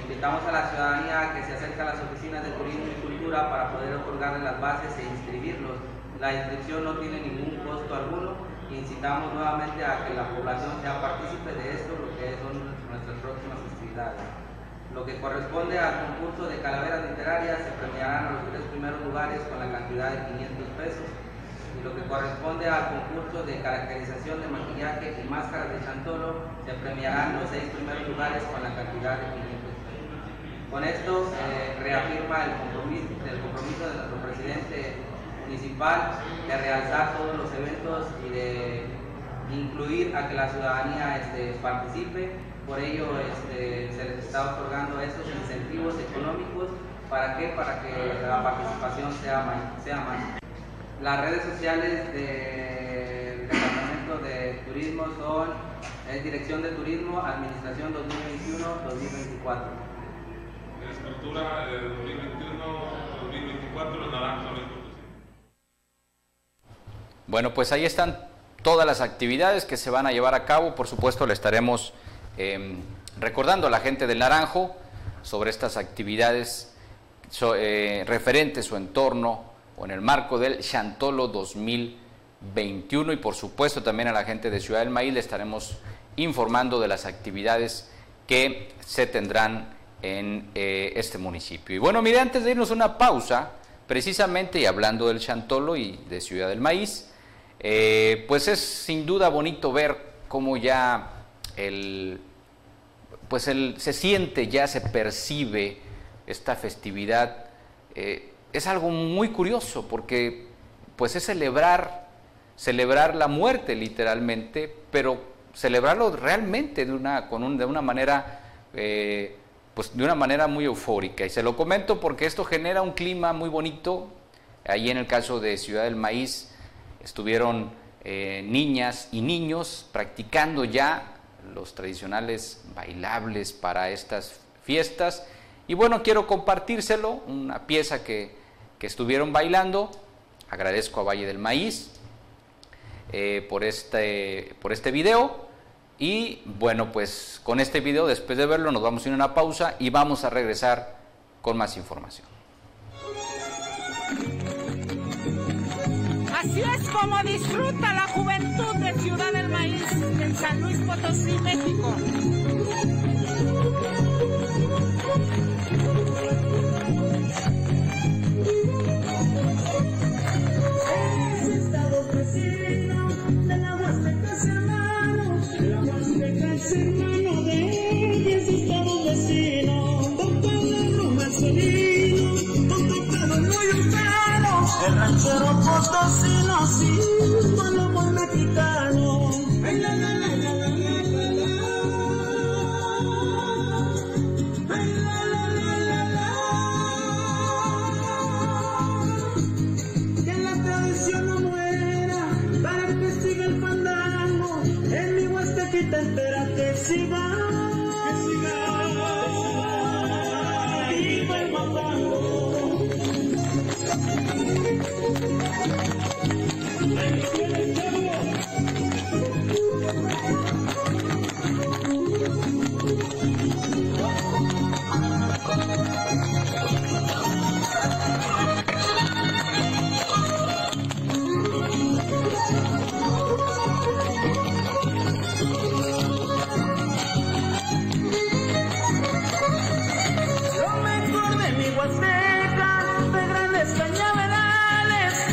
Speaker 9: invitamos a la ciudadanía a que se acerque a las oficinas de turismo y cultura para poder otorgarles las bases e inscribirlos. La inscripción no tiene ningún costo alguno. Incitamos nuevamente a que la población sea partícipe de esto, lo que son nuestras próximas festividades. Lo que corresponde al concurso de calaveras literarias, se premiarán a los 3 primeros lugares con la cantidad de 500 pesos. Y lo que corresponde al concurso de caracterización de maquillaje y máscaras de chantolo, se premiarán los 6 primeros lugares con la cantidad de 500 pesos. Con esto reafirma el compromiso de nuestro presidente municipal de realzar todos los eventos y de incluir a que la ciudadanía participe. Por ello se les está otorgando estos incentivos económicos. ¿Para qué? Para que la participación sea más. Las redes sociales del Departamento de Turismo son Dirección de Turismo, Administración 2021-2024.
Speaker 10: Escultura 2021-2024, los naranjos.
Speaker 3: Bueno, pues ahí están todas las actividades que se van a llevar a cabo. Por supuesto, le estaremos recordando a la gente del Naranjo sobre estas actividades referentes o en torno o en el marco del Chantolo 2021, y por supuesto también a la gente de Ciudad del Maíz le estaremos informando de las actividades que se tendrán en este municipio. Y bueno, mire, antes de irnos a una pausa, precisamente y hablando del Chantolo y de Ciudad del Maíz, pues es sin duda bonito ver cómo ya se siente, ya se percibe esta festividad. Es algo muy curioso porque pues es celebrar la muerte literalmente, pero celebrarlo realmente de una manera pues de una manera muy eufórica. Y se lo comento porque esto genera un clima muy bonito. Ahí en el caso de Ciudad del Maíz estuvieron niñas y niños practicando ya los tradicionales bailables para estas fiestas. Y bueno, quiero compartírselo, una pieza que estuvieron bailando. Agradezco a Valle del Maíz por este video. Y bueno, pues con este video, después de verlo, nos vamos a ir a una pausa y vamos a regresar con más información.
Speaker 13: Así es como disfruta la juventud de Ciudad del Maíz en San Luis Potosí, México.
Speaker 14: Estados vecinos de la Huasteca es hermano, de la Huasteca es hermano de 10 estados vecinos. Don Pedro Marcelino, don Pedro Moyucano, el ranchero potosino, símbolo muy mexicano. Ay, la, la, la, la, la, la, la, la. Ay, la, la, la, la, la. Que la tradición no muera, para que siga el fandango. En mi Huastequita entera que siga. Que siga. Y el fandango. Lo mejor de mi Huasteca, de grandes cañaverales,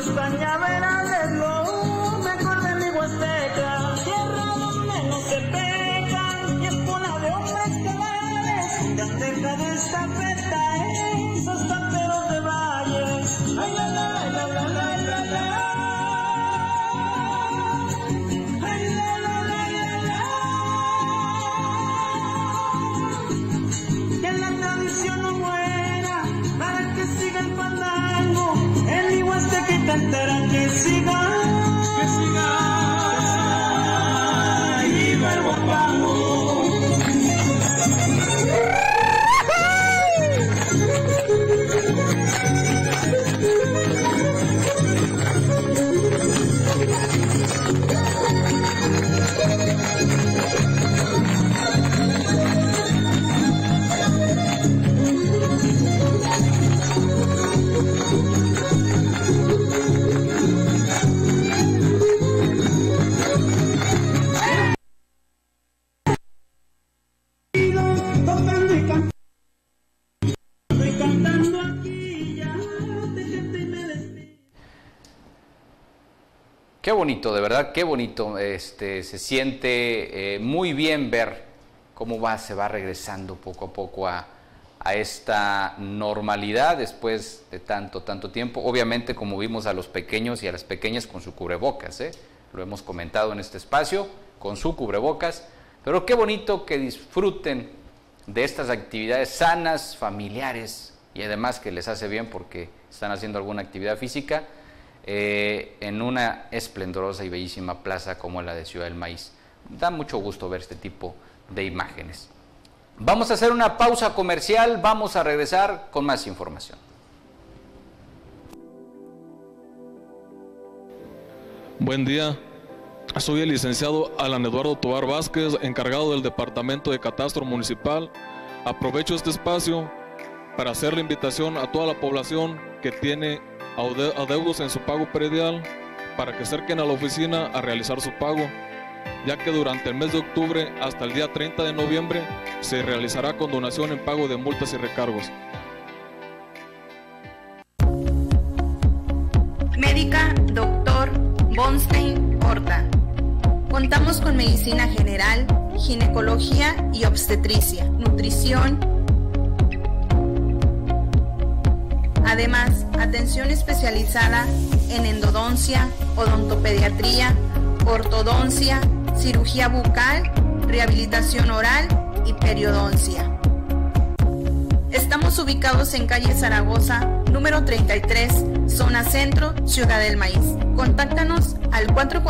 Speaker 14: lo mejor de mi Huasteca, tierra donde no se pecan y es cuna de hombres cabales, bandeja de estafeta, esos taperos de valles. Ay, la, la, la, la, la, la, la, la. Ay, la, la, la, la, la. Que la tradición no muera, para que siga el fandango, en mi Huastequita entera que siga. Que siga. Y el guapango.
Speaker 3: Qué bonito, de verdad, qué bonito. Se siente muy bien ver cómo se va regresando poco a poco a esta normalidad después de tanto tiempo. Obviamente, como vimos a los pequeños y a las pequeñas con su cubrebocas, lo hemos comentado en este espacio, con su cubrebocas, pero qué bonito que disfruten de estas actividades sanas, familiares, y además que les hace bien porque están haciendo alguna actividad física en una esplendorosa y bellísima plaza como la de Ciudad del Maíz. Da mucho gusto ver este tipo de imágenes. Vamos a hacer una pausa comercial, vamos a regresar con más información.
Speaker 1: Buen día, soy el licenciado Alan Eduardo Tovar Vázquez, encargado del Departamento de Catastro Municipal. Aprovecho este espacio para hacer la invitación a toda la población que tiene adeudos en su pago predial para que acerquen a la oficina a realizar su pago, ya que durante el mes de octubre hasta el día 30 de noviembre se realizará condonación en pago de multas y recargos.
Speaker 2: Médica Dr. Bonstein Horta. Contamos con medicina general, ginecología y obstetricia, nutrición. Además, atención especializada en endodoncia, odontopediatría, ortodoncia, cirugía bucal, rehabilitación oral y periodoncia. Estamos ubicados en calle Zaragoza, número 33, zona centro, Ciudad del Maíz. Contáctanos al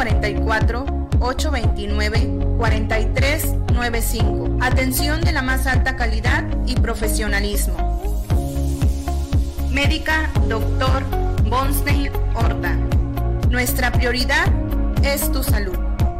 Speaker 2: 444-829-4395. Atención de la más alta calidad y profesionalismo. Médica Dr. Bonstein Horta. Nuestra prioridad es tu salud.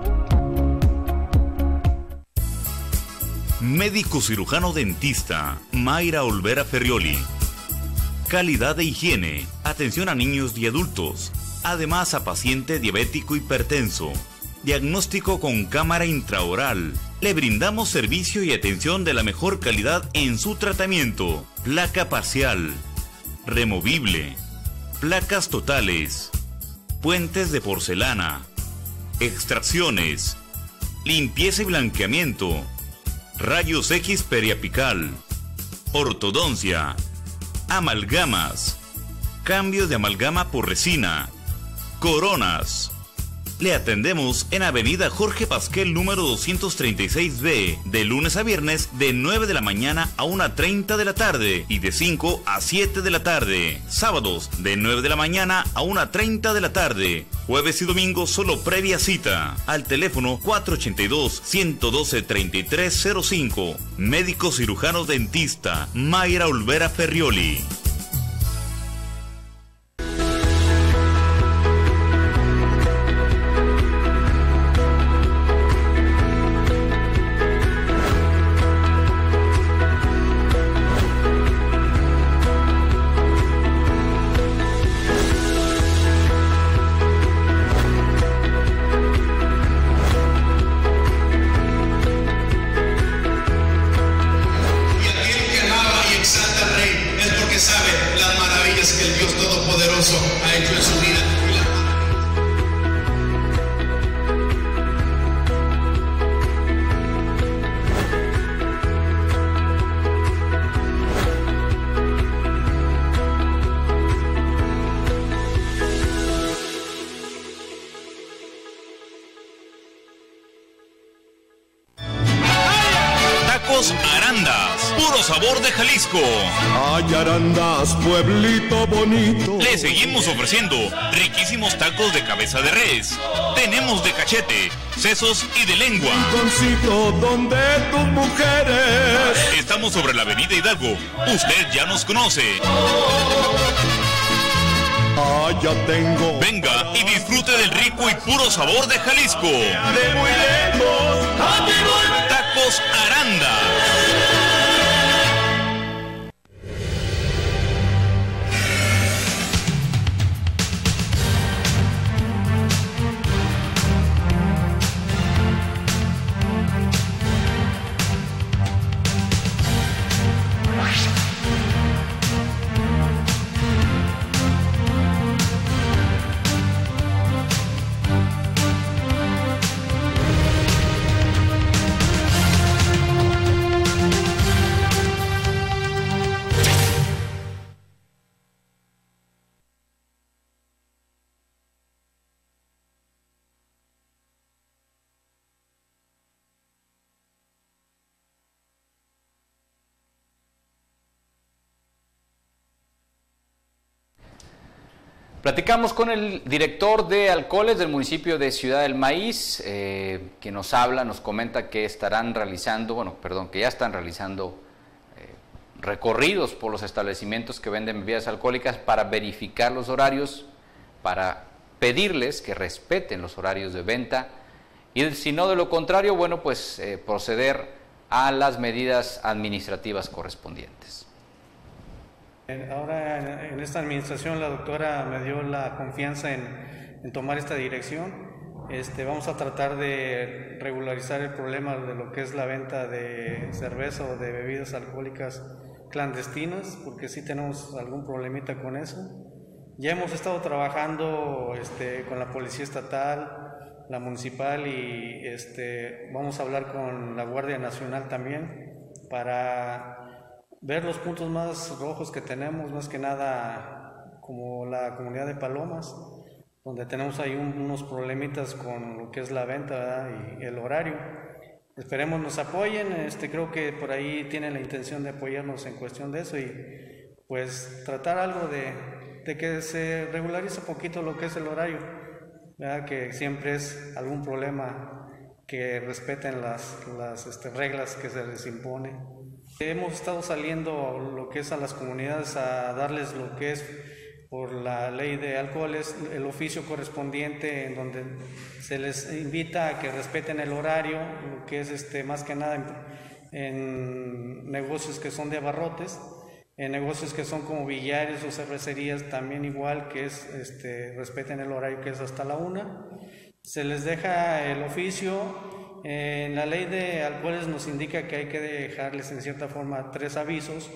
Speaker 15: Médico cirujano dentista Mayra Olvera Ferrioli. Calidad de higiene, atención a niños y adultos, además a paciente diabético hipertenso. Diagnóstico con cámara intraoral. Le brindamos servicio y atención de la mejor calidad en su tratamiento. Placa parcial, removible, placas totales, puentes de porcelana, extracciones, limpieza y blanqueamiento, rayos X periapical, ortodoncia, amalgamas, cambio de amalgama por resina, coronas. Le atendemos en Avenida Jorge Pasquel número 236B, de lunes a viernes de 9 de la mañana a 1:30 de la tarde y de 5 a 7 de la tarde. Sábados de 9 de la mañana a 1:30 de la tarde. Jueves y domingos solo previa cita. Al teléfono 482-112-3305. Médico cirujano dentista Mayra Olvera Ferrioli. Arandas, puro sabor de Jalisco.
Speaker 16: Ay, Arandas, pueblito bonito.
Speaker 15: Le seguimos ofreciendo riquísimos tacos de cabeza de res. Tenemos de cachete, sesos y de lengua.
Speaker 16: Rinconcito donde tus mujeres.
Speaker 15: Estamos sobre la avenida Hidalgo. Usted ya nos conoce.
Speaker 16: Ah, ya tengo.
Speaker 15: Venga y disfrute del rico y puro sabor de Jalisco.
Speaker 16: De muy lejos,
Speaker 15: Tacos Aranda.
Speaker 3: Platicamos con el director de alcoholes del municipio de Ciudad del Maíz, que nos habla, nos comenta que estarán realizando, que ya están realizando recorridos por los establecimientos que venden bebidas alcohólicas para verificar los horarios, para pedirles que respeten los horarios de venta y si no de lo contrario, proceder a las medidas administrativas correspondientes.
Speaker 17: Ahora en esta administración la doctora me dio la confianza en tomar esta dirección. Vamos a tratar de regularizar el problema de lo que es la venta de cerveza o de bebidas alcohólicas clandestinas, porque sí tenemos algún problemita con eso. Ya hemos estado trabajando con la Policía Estatal, la Municipal y vamos a hablar con la Guardia Nacional también para ver los puntos más rojos que tenemos, más que nada como la comunidad de Palomas, donde tenemos ahí unos problemitas con lo que es la venta, ¿verdad? Y el horario. Esperemos nos apoyen, creo que por ahí tienen la intención de apoyarnos en cuestión de eso y pues tratar algo de que se regularice un poquito lo que es el horario, ¿verdad? Que siempre es algún problema que respeten las reglas que se les impone. Hemos estado saliendo lo que es a las comunidades a darles lo que es por la ley de alcoholes, el oficio correspondiente en donde se les invita a que respeten el horario, lo que es más que nada en negocios que son de abarrotes, en negocios que son como billares o cervecerías también igual, que es respeten el horario que es hasta la 1. Se les deja el oficio. En la ley de alcoholes nos indica que hay que dejarles en cierta forma 3 avisos,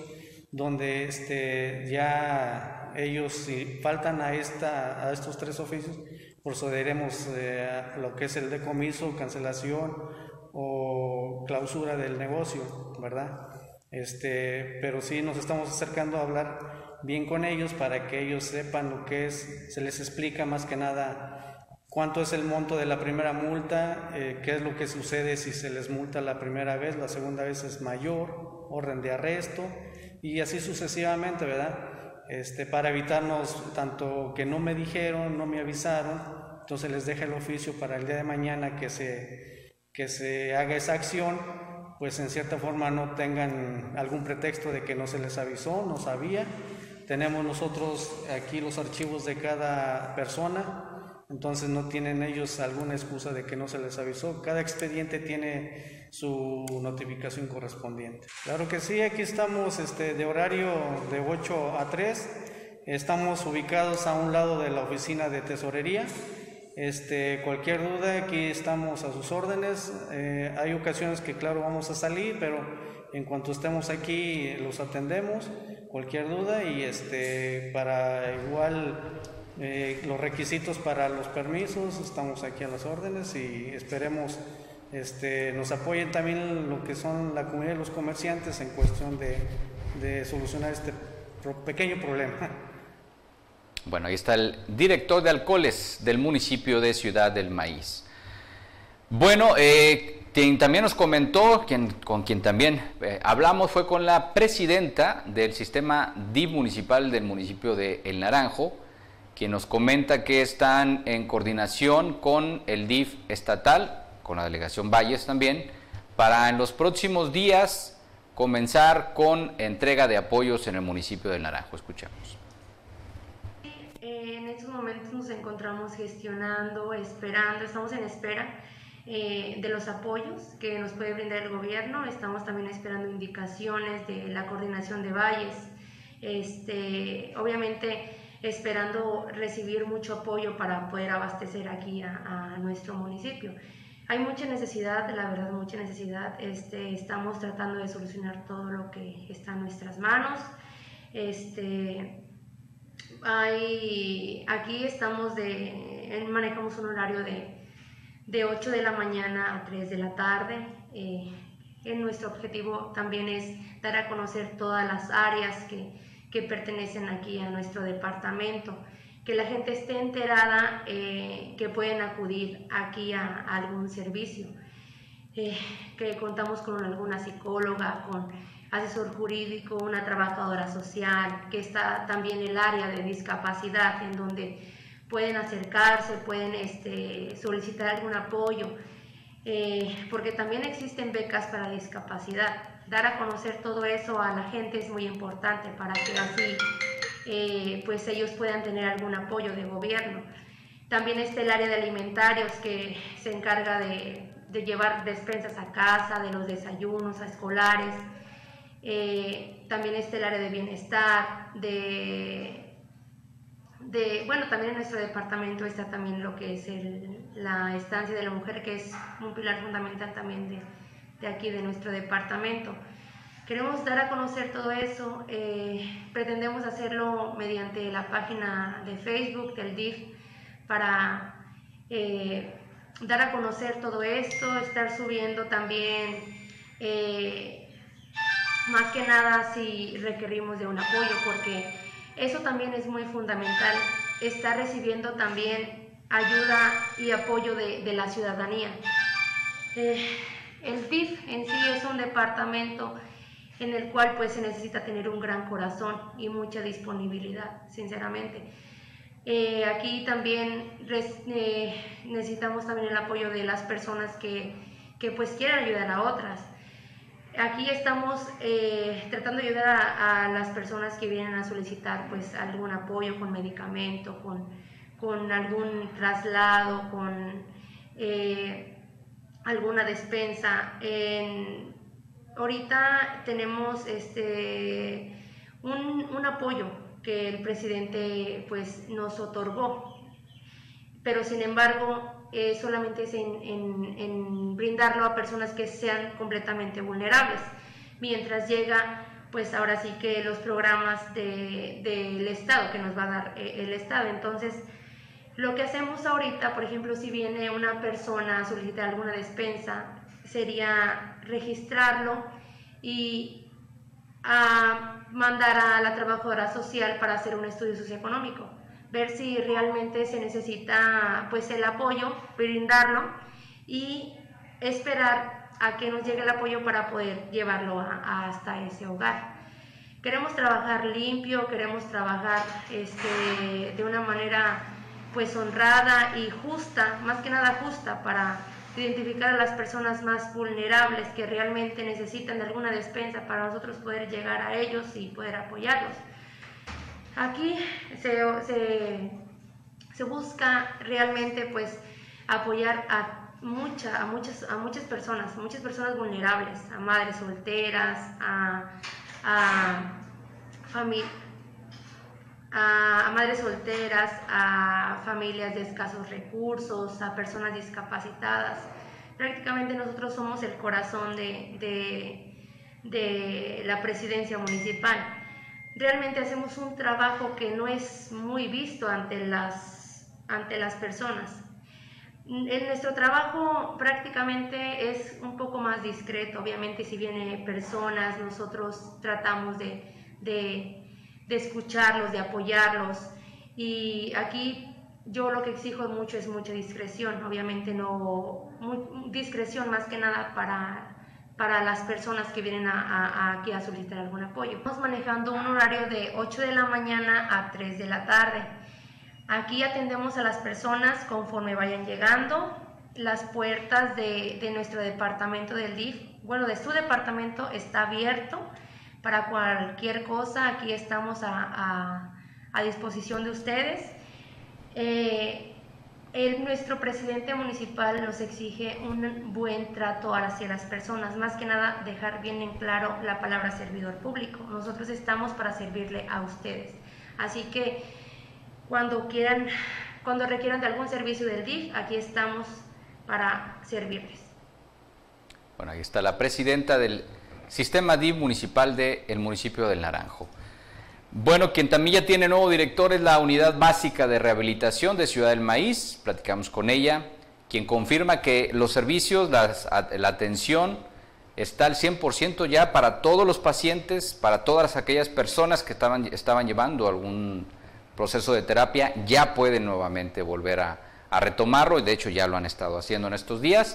Speaker 17: donde ya ellos, si faltan a estos 3 oficios, procederemos a lo que es el decomiso, cancelación o clausura del negocio, ¿verdad? Pero sí nos estamos acercando a hablar bien con ellos para que ellos sepan lo que es, se les explica más que nada cuánto es el monto de la primera multa, qué es lo que sucede si se les multa la primera vez, la segunda vez es mayor, orden de arresto y así sucesivamente, ¿verdad? Para evitarnos tanto que no me dijeron, no me avisaron, entonces les deja el oficio para el día de mañana que se haga esa acción, pues en cierta forma no tengan algún pretexto de que no se les avisó, no sabía. Tenemos nosotros aquí los archivos de cada persona, entonces no tienen ellos alguna excusa de que no se les avisó. Cada expediente tiene su notificación correspondiente. Claro que sí, aquí estamos de horario de 8 a 3, estamos ubicados a un lado de la oficina de tesorería. Cualquier duda, aquí estamos a sus órdenes. Hay ocasiones que claro vamos a salir, pero en cuanto estemos aquí los atendemos, cualquier duda y para igual los requisitos para los permisos, estamos aquí a las órdenes y esperemos nos apoyen también lo que son la comunidad de los comerciantes en cuestión de solucionar este pequeño problema.
Speaker 3: Bueno, ahí está el director de alcoholes del municipio de Ciudad del Maíz. Bueno, quien también nos comentó, con quien también hablamos, fue con la presidenta del sistema DIF municipal del municipio de El Naranjo, quien nos comenta que están en coordinación con el DIF estatal, con la delegación Valles también, para en los próximos días comenzar con entrega de apoyos en el municipio de El Naranjo. Escuchamos.
Speaker 18: En estos momentos nos encontramos gestionando, esperando, estamos en espera de los apoyos que nos puede brindar el gobierno. Estamos también esperando indicaciones de la coordinación de Valles, obviamente esperando recibir mucho apoyo para poder abastecer aquí a nuestro municipio. Hay mucha necesidad, la verdad, mucha necesidad. Estamos tratando de solucionar todo lo que está en nuestras manos. Aquí estamos manejamos un horario de 8 de la mañana a 3 de la tarde. Nuestro objetivo también es dar a conocer todas las áreas que pertenecen aquí a nuestro departamento, que la gente esté enterada que pueden acudir aquí a algún servicio. que contamos con alguna psicóloga, con asesor jurídico, una trabajadora social, que está también el área de discapacidad, en donde pueden acercarse, pueden solicitar algún apoyo, porque también existen becas para discapacidad. Dar a conocer todo eso a la gente es muy importante para que así pues ellos puedan tener algún apoyo de gobierno. También está el área de alimentarios, que se encarga de llevar despensas a casa, de los desayunos a escolares. También está el área de bienestar, bueno, también en nuestro departamento está también lo que es la estancia de la mujer, que es un pilar fundamental también de aquí, de nuestro departamento. Queremos dar a conocer todo eso, pretendemos hacerlo mediante la página de Facebook del DIF para dar a conocer todo esto, estar subiendo también, más que nada si requerimos de un apoyo, porque eso también es muy fundamental, estar recibiendo también ayuda y apoyo de la ciudadanía. El DIF en sí es un departamento en el cual pues se necesita tener un gran corazón y mucha disponibilidad, sinceramente. Aquí también necesitamos también el apoyo de las personas que pues quieran ayudar a otras. Aquí estamos tratando de ayudar a las personas que vienen a solicitar pues algún apoyo con medicamento, con algún traslado, con alguna despensa. Ahorita tenemos un apoyo que el presidente pues nos otorgó, pero sin embargo solamente es en brindarlo a personas que sean completamente vulnerables, mientras llega pues ahora sí que los programas del Estado que nos va a dar el Estado. Entonces lo que hacemos ahorita, por ejemplo, si viene una persona a solicitar alguna despensa, sería registrarlo y mandar a la trabajadora social para hacer un estudio socioeconómico, ver si realmente se necesita pues el apoyo, brindarlo y esperar a que nos llegue el apoyo para poder llevarlo hasta ese hogar. Queremos trabajar limpio, queremos trabajar de una manera pues honrada y justa, más que nada justa, para identificar a las personas más vulnerables que realmente necesitan de alguna despensa para nosotros poder llegar a ellos y poder apoyarlos. Aquí se busca realmente pues apoyar a muchas personas vulnerables, a madres solteras, a madres solteras, a familias de escasos recursos, a personas discapacitadas. Prácticamente nosotros somos el corazón de la presidencia municipal. Realmente hacemos un trabajo que no es muy visto ante las personas. En nuestro trabajo prácticamente es un poco más discreto. Obviamente si vienen personas, nosotros tratamos de escucharlos, de apoyarlos, y aquí yo lo que exijo mucho es mucha discreción. Obviamente discreción más que nada para las personas que vienen aquí a solicitar algún apoyo. Estamos manejando un horario de 8 de la mañana a 3 de la tarde. Aquí atendemos a las personas conforme vayan llegando. Las puertas de nuestro departamento del DIF, bueno, de su departamento, está abierto para cualquier cosa. Aquí estamos a disposición de ustedes. Nuestro presidente municipal nos exige un buen trato hacia las personas, más que nada dejar bien en claro la palabra servidor público. Nosotros estamos para servirle a ustedes, así que cuando requieran de algún servicio del DIF, aquí estamos para servirles.
Speaker 3: Bueno, ahí está la presidenta del Sistema DIF municipal del municipio del Naranjo. Bueno, quien también ya tiene nuevo director es la Unidad Básica de Rehabilitación de Ciudad del Maíz. Platicamos con ella, quien confirma que los servicios, la atención está al 100% ya para todos los pacientes, para todas aquellas personas que estaban llevando algún proceso de terapia, ya pueden nuevamente volver a retomarlo, y de hecho ya lo han estado haciendo en estos días.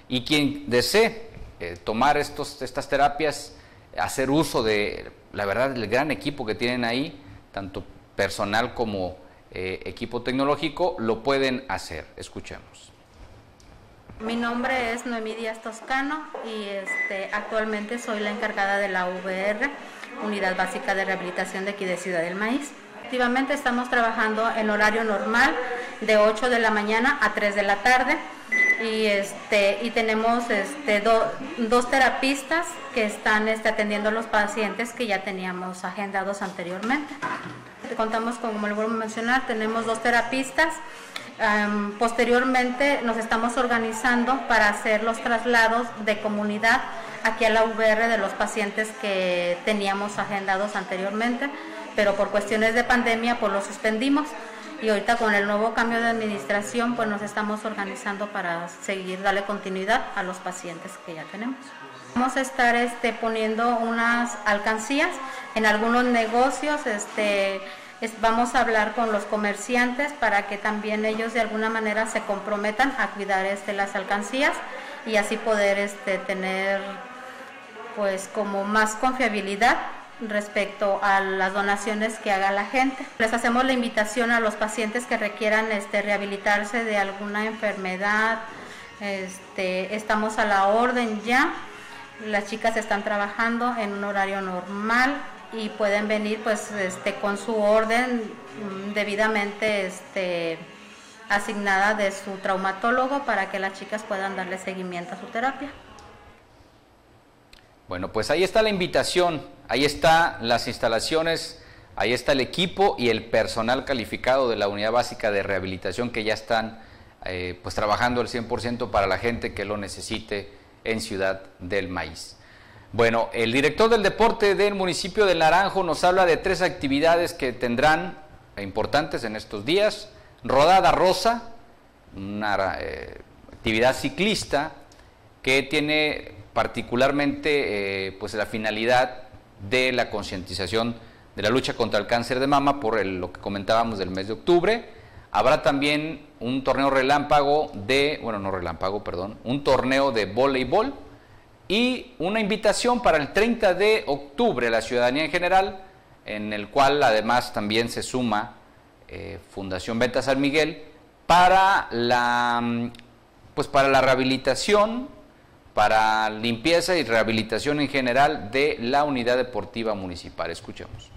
Speaker 3: Y quien desee tomar estas terapias, hacer uso de, la verdad, el gran equipo que tienen ahí, tanto personal como equipo tecnológico, lo pueden hacer. Escuchemos.
Speaker 19: Mi nombre es Noemí Díaz Toscano y actualmente soy la encargada de la VR, Unidad Básica de Rehabilitación de aquí de Ciudad del Maíz. Efectivamente estamos trabajando en horario normal de 8 de la mañana a 3 de la tarde y tenemos dos terapistas que están atendiendo a los pacientes que ya teníamos agendados anteriormente. Contamos con, como le vuelvo a mencionar, tenemos 2 terapistas. Posteriormente nos estamos organizando para hacer los traslados de comunidad aquí a la VR de los pacientes que teníamos agendados anteriormente, pero por cuestiones de pandemia pues lo suspendimos y ahorita con el nuevo cambio de administración pues nos estamos organizando para seguir, darle continuidad a los pacientes que ya tenemos. Vamos a estar poniendo unas alcancías en algunos negocios, vamos a hablar con los comerciantes para que también ellos de alguna manera se comprometan a cuidar las alcancías y así poder tener pues como más confiabilidad respecto a las donaciones que haga la gente. Les hacemos la invitación a los pacientes que requieran rehabilitarse de alguna enfermedad. Estamos a la orden ya. Las chicas están trabajando en un horario normal y pueden venir pues con su orden debidamente asignada de su traumatólogo para que las chicas puedan darle seguimiento a su terapia.
Speaker 3: Bueno, pues ahí está la invitación, ahí están las instalaciones, ahí está el equipo y el personal calificado de la Unidad Básica de Rehabilitación que ya están pues trabajando al 100% para la gente que lo necesite en Ciudad del Maíz. Bueno, el director del deporte del municipio de Naranjo nos habla de 3 actividades que tendrán importantes en estos días. Rodada Rosa, una actividad ciclista que tiene particularmente pues la finalidad de la concientización de la lucha contra el cáncer de mama por lo que comentábamos del mes de octubre. Habrá también un torneo relámpago un torneo de voleibol y una invitación para el 30 de octubre a la ciudadanía en general, en el cual además también se suma Fundación Venta San Miguel para la rehabilitación, para limpieza y rehabilitación en general de la unidad deportiva municipal. Escuchemos.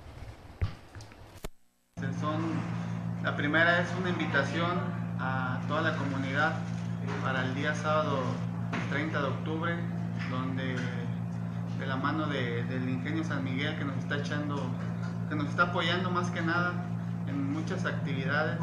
Speaker 20: La primera es una invitación a toda la comunidad para el día sábado 30 de octubre, donde de la mano del Ingenio San Miguel que nos está apoyando más que nada en muchas actividades.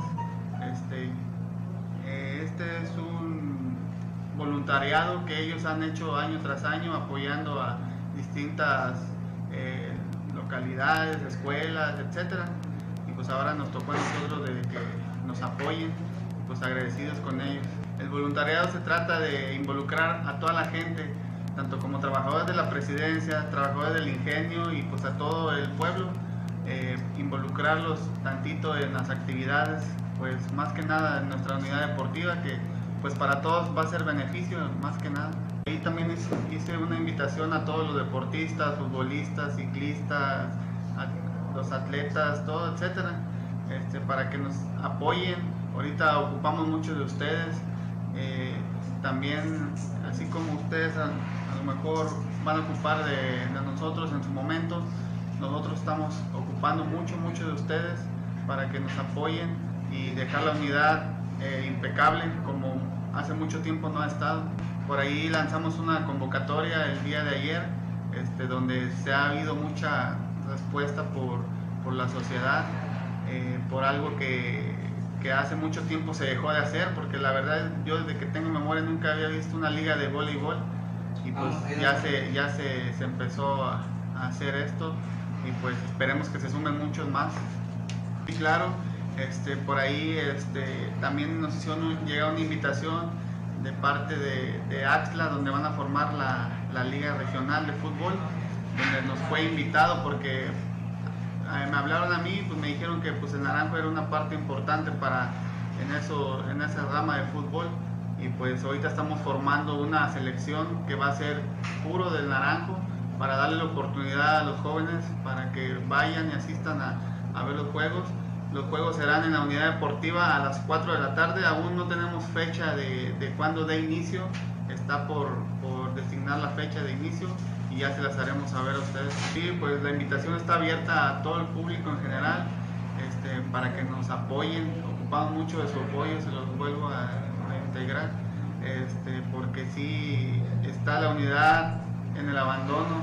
Speaker 20: Este es un voluntariado que ellos han hecho año tras año apoyando a distintas localidades, escuelas, etcétera. Y pues ahora nos tocó a nosotros de que nos apoyen, y pues agradecidos con ellos. El voluntariado se trata de involucrar a toda la gente, tanto como trabajadores de la presidencia, trabajadores del ingenio y pues a todo el pueblo, involucrarlos tantito en las actividades, pues más que nada en nuestra unidad deportiva, que pues para todos va a ser beneficio más que nada. Ahí también hice una invitación a todos los deportistas, futbolistas, ciclistas, a los atletas, todo, etcétera, para que nos apoyen. Ahorita ocupamos mucho de ustedes. También, así como ustedes a lo mejor van a ocupar de nosotros en su momento, nosotros estamos ocupando mucho de ustedes para que nos apoyen y dejar la unidad impecable como hace mucho tiempo no ha estado. Por ahí lanzamos una convocatoria el día de ayer, donde se ha habido mucha respuesta por la sociedad, por algo que hace mucho tiempo se dejó de hacer, porque la verdad yo desde que tengo memoria nunca había visto una liga de voleibol y pues ya se empezó a hacer esto y pues esperemos que se sumen muchos más. Y claro, por ahí también nos hicieron llegar una invitación de parte de Axtla, donde van a formar la liga regional de fútbol, donde nos fue invitado porque me hablaron a mí, pues me dijeron que pues el Naranjo era una parte importante en esa rama de fútbol y pues ahorita estamos formando una selección que va a ser puro del Naranjo para darle la oportunidad a los jóvenes para que vayan y asistan a ver los juegos. Los juegos serán en la unidad deportiva a las 4 de la tarde, aún no tenemos fecha de cuándo dé inicio, está por designar la fecha de inicio y ya se las haremos saber a ustedes. Sí, pues la invitación está abierta a todo el público en general, para que nos apoyen, ocupamos mucho de su apoyo, se los vuelvo a integrar, porque sí está la unidad en el abandono,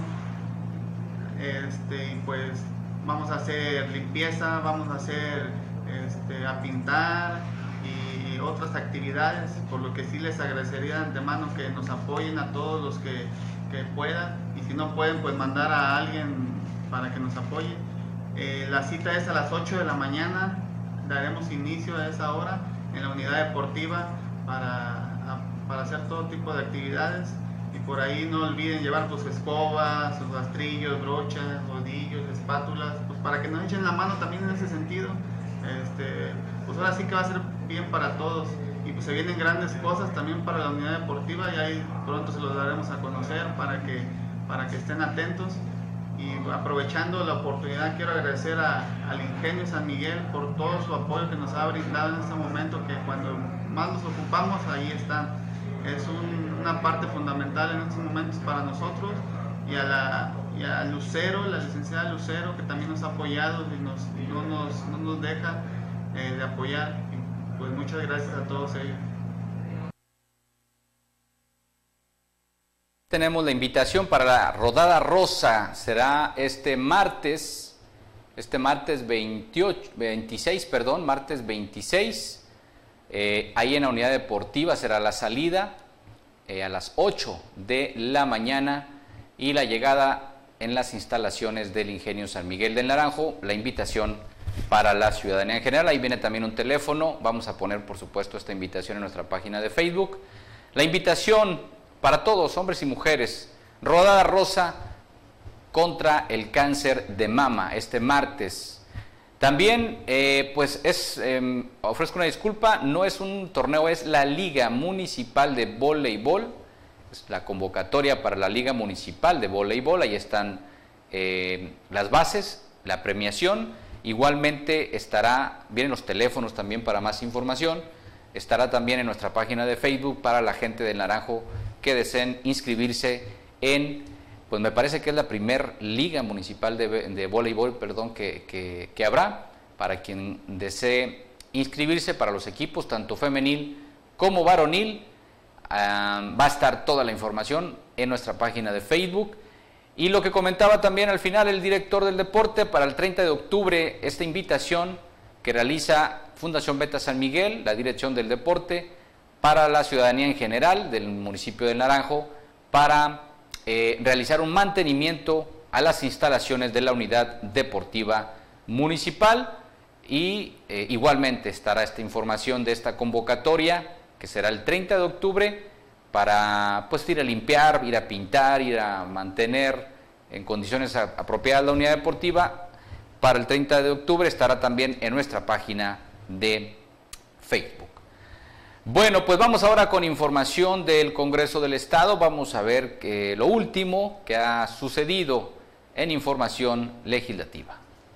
Speaker 20: y pues vamos a hacer limpieza, vamos a hacer a pintar y otras actividades, por lo que sí les agradecería de antemano que nos apoyen a todos los que puedan, y si no pueden, pues mandar a alguien para que nos apoye. La cita es a las 8 de la mañana, daremos inicio a esa hora en la unidad deportiva para hacer todo tipo de actividades, y por ahí no olviden llevar sus escobas, sus rastrillos, brochas, rodillos, espátulas, pues para que nos echen la mano también en ese sentido. Pues ahora sí que va a ser bien para todos, y pues se vienen grandes cosas también para la unidad deportiva, y ahí pronto se los daremos a conocer para que estén atentos. Y aprovechando la oportunidad, quiero agradecer al Ingenio San Miguel por todo su apoyo que nos ha brindado en este momento, que cuando más nos ocupamos, ahí están. Es una parte fundamental en estos momentos para nosotros, y a Lucero, la licenciada Lucero, que también nos ha apoyado y no nos deja de apoyar. Y pues muchas gracias a todos ellos.
Speaker 3: Tenemos la invitación para la Rodada Rosa, será este martes 26, ahí en la unidad deportiva será la salida a las 8 de la mañana y la llegada en las instalaciones del Ingenio San Miguel del Naranjo. La invitación para la ciudadanía en general, ahí viene también un teléfono, vamos a poner por supuesto esta invitación en nuestra página de Facebook. La invitación para todos, hombres y mujeres, Rodada Rosa contra el cáncer de mama, este martes. También, ofrezco una disculpa, no es un torneo, es la Liga Municipal de Voleibol, es la convocatoria para la Liga Municipal de Voleibol, ahí están las bases, la premiación, igualmente vienen los teléfonos también para más información, estará también en nuestra página de Facebook para la gente del Naranjo que deseen inscribirse pues me parece que es la primer liga municipal de voleibol, que habrá, para quien desee inscribirse para los equipos, tanto femenil como varonil. Va a estar toda la información en nuestra página de Facebook. Y lo que comentaba también al final el director del deporte, para el 30 de octubre, esta invitación que realiza Fundación Beta San Miguel, la dirección del deporte, para la ciudadanía en general del municipio del Naranjo, para realizar un mantenimiento a las instalaciones de la unidad deportiva municipal. Y igualmente estará esta información de esta convocatoria, que será el 30 de octubre, para pues ir a limpiar, ir a pintar, ir a mantener en condiciones apropiadas la unidad deportiva. Para el 30 de octubre estará también en nuestra página de Facebook. Bueno, pues vamos ahora con información del Congreso del Estado. Vamos a ver lo último que ha sucedido en información legislativa.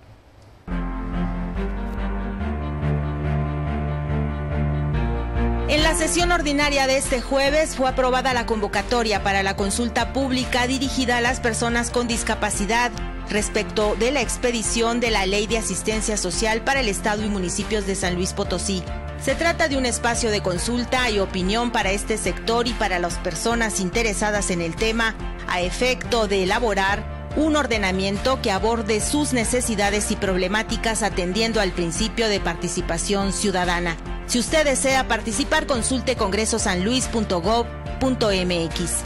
Speaker 2: En la sesión ordinaria de este jueves fue aprobada la convocatoria para la consulta pública dirigida a las personas con discapacidad respecto de la expedición de la Ley de Asistencia Social para el Estado y municipios de San Luis Potosí. Se trata de un espacio de consulta y opinión para este sector y para las personas interesadas en el tema, a efecto de elaborar un ordenamiento que aborde sus necesidades y problemáticas atendiendo al principio de participación ciudadana. Si usted desea participar, consulte congresosanluis.gov.mx.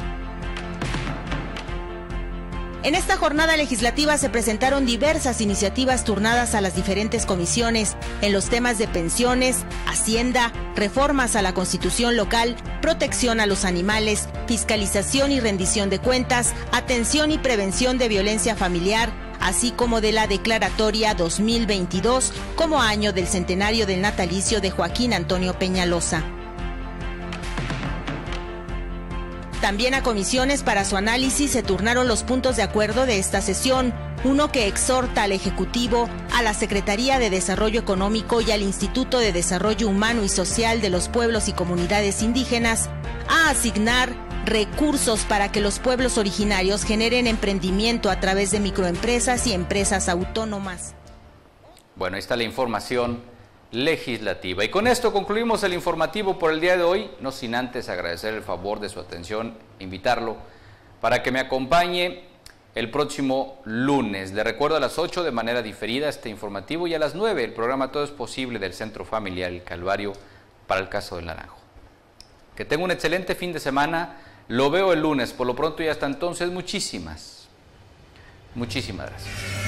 Speaker 2: En esta jornada legislativa se presentaron diversas iniciativas turnadas a las diferentes comisiones en los temas de pensiones, hacienda, reformas a la Constitución local, protección a los animales, fiscalización y rendición de cuentas, atención y prevención de violencia familiar, así como de la declaratoria 2022 como año del centenario del natalicio de Joaquín Antonio Peñalosa. También a comisiones para su análisis se turnaron los puntos de acuerdo de esta sesión, uno que exhorta al Ejecutivo, a la Secretaría de Desarrollo Económico y al Instituto de Desarrollo Humano y Social de los Pueblos y Comunidades Indígenas a asignar recursos para que los pueblos originarios generen emprendimiento a través de microempresas y empresas autónomas.
Speaker 3: Bueno, ahí está la información legislativa. Y con esto concluimos el informativo por el día de hoy, no sin antes agradecer el favor de su atención, invitarlo para que me acompañe el próximo lunes. Le recuerdo a las 8 de manera diferida este informativo y a las 9 el programa Todo es Posible del Centro Familiar El Calvario para el caso del Naranjo. Que tenga un excelente fin de semana, lo veo el lunes, por lo pronto y hasta entonces muchísimas gracias.